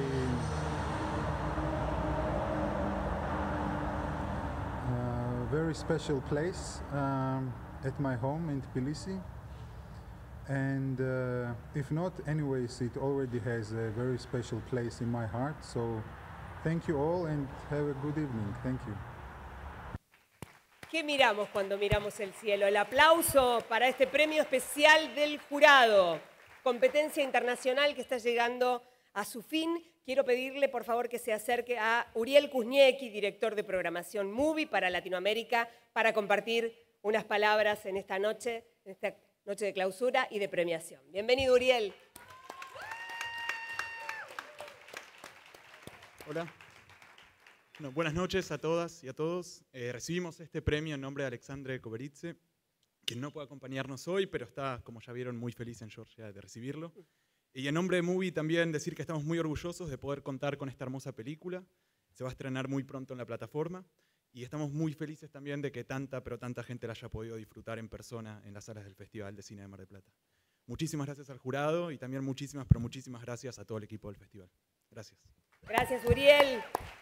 a very special place um, at my home in Tbilisi. And uh, if not, anyways, it already has a very special place in my heart. So thank you all and have a good evening. Thank you. ¿Qué miramos cuando miramos el cielo? El aplauso para este premio especial del jurado. Competencia internacional que está llegando a su fin. Quiero pedirle, por favor, que se acerque a Uriel Kuzniecki, director de programación Movie para Latinoamérica, para compartir unas palabras en esta noche, en esta noche de clausura y de premiación. Bienvenido, Uriel. Hola. Bueno, buenas noches a todas y a todos. Eh, recibimos este premio en nombre de Alexandre Koberidze, quien no puede acompañarnos hoy, pero está, como ya vieron, muy feliz en Georgia de recibirlo. Y en nombre de Movie también decir que estamos muy orgullosos de poder contar con esta hermosa película. Se va a estrenar muy pronto en la plataforma. Y estamos muy felices también de que tanta, pero tanta gente la haya podido disfrutar en persona en las salas del Festival de Cine de Mar del Plata. Muchísimas gracias al jurado y también muchísimas, pero muchísimas gracias a todo el equipo del festival. Gracias. Gracias, Uriel.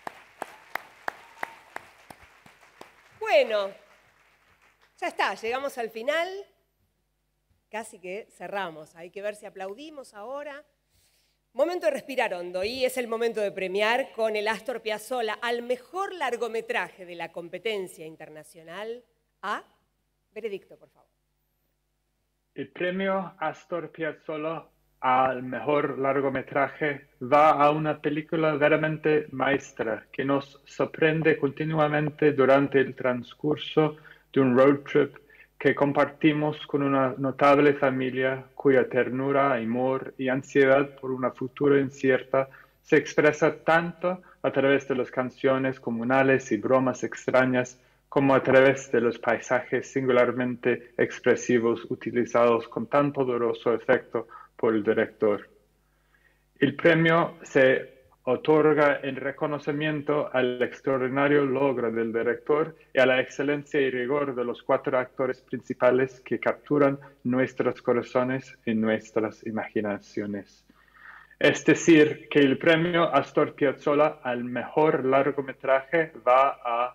Bueno, ya está, llegamos al final, casi que cerramos. Hay que ver si aplaudimos ahora. Momento de respirar hondo y es el momento de premiar con el Astor Piazzolla al mejor largometraje de la competencia internacional. A veredicto, por favor. El premio Astor Piazzolla al mejor largometraje va a una película verdaderamente maestra que nos sorprende continuamente durante el transcurso de un road trip que compartimos con una notable familia cuya ternura, amor y ansiedad por una futura incierta se expresa tanto a través de las canciones comunales y bromas extrañas como a través de los paisajes singularmente expresivos utilizados con tan poderoso efecto por el director. El premio se otorga en reconocimiento al extraordinario logro del director y a la excelencia y rigor de los cuatro actores principales que capturan nuestros corazones y nuestras imaginaciones. Es decir, que el premio Astor Piazzolla al mejor largometraje va a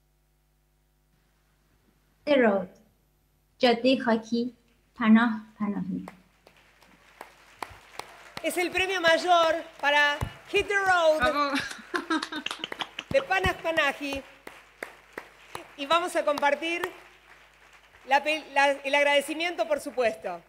The Road, جاده خاکی، پناه پناهی. Es el premio mayor para Hit the Road de Panah Panahi. Y vamos a compartir la, la, el agradecimiento, por supuesto.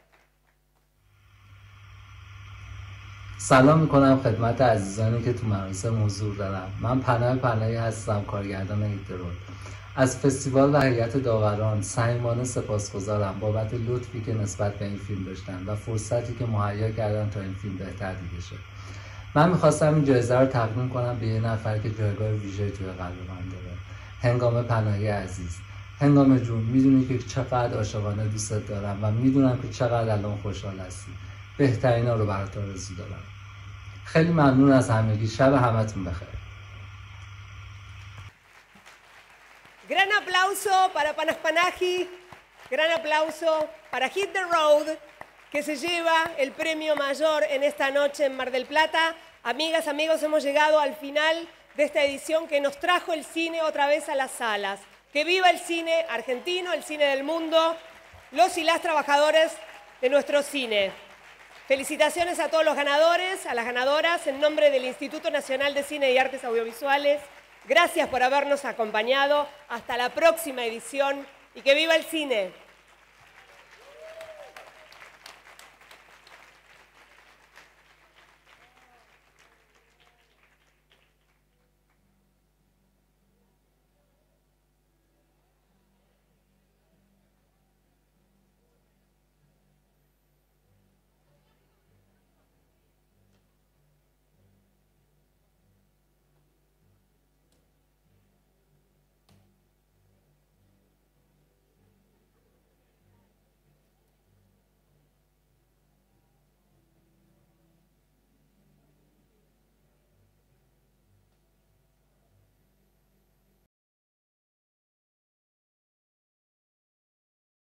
سلام میکنم خدمت عزیزانی که تو مراسم حضور دارم. من پناه پناهی هستم، کارگردان هیت د رود. از فستیوال و هیئت داوران صمیمانه سپاسگزارم بابت لطفی که نسبت به این فیلم داشتن و فرصتی که مهیا کردن تا این فیلم بهتر دیده شه. من میخواستم این جایزه رو تقدیم کنم به یه نفر که جایگاه ویژه‌ای توی قلب من داره. هنگام پناهی عزیز. هنگام جون، میدونی که چقدر عاشقانه دوستت دارم و میدونم که چقدر الان خوشحال هستی. بهترینا رو برات آرزو دارم. خیلی ممنون از همگی. شب همتون بخیر. Gran aplauso para Panah Panahi, gran aplauso para Hit the Road, que se lleva el premio mayor en esta noche en Mar del Plata. Amigas, amigos, hemos llegado al final de esta edición que nos trajo el cine otra vez a las salas. Que viva el cine argentino, el cine del mundo, los y las trabajadores de nuestro cine. Felicitaciones a todos los ganadores, a las ganadoras, en nombre del Instituto Nacional de Cine y Artes Audiovisuales. Gracias por habernos acompañado. Hasta la próxima edición y que viva el cine.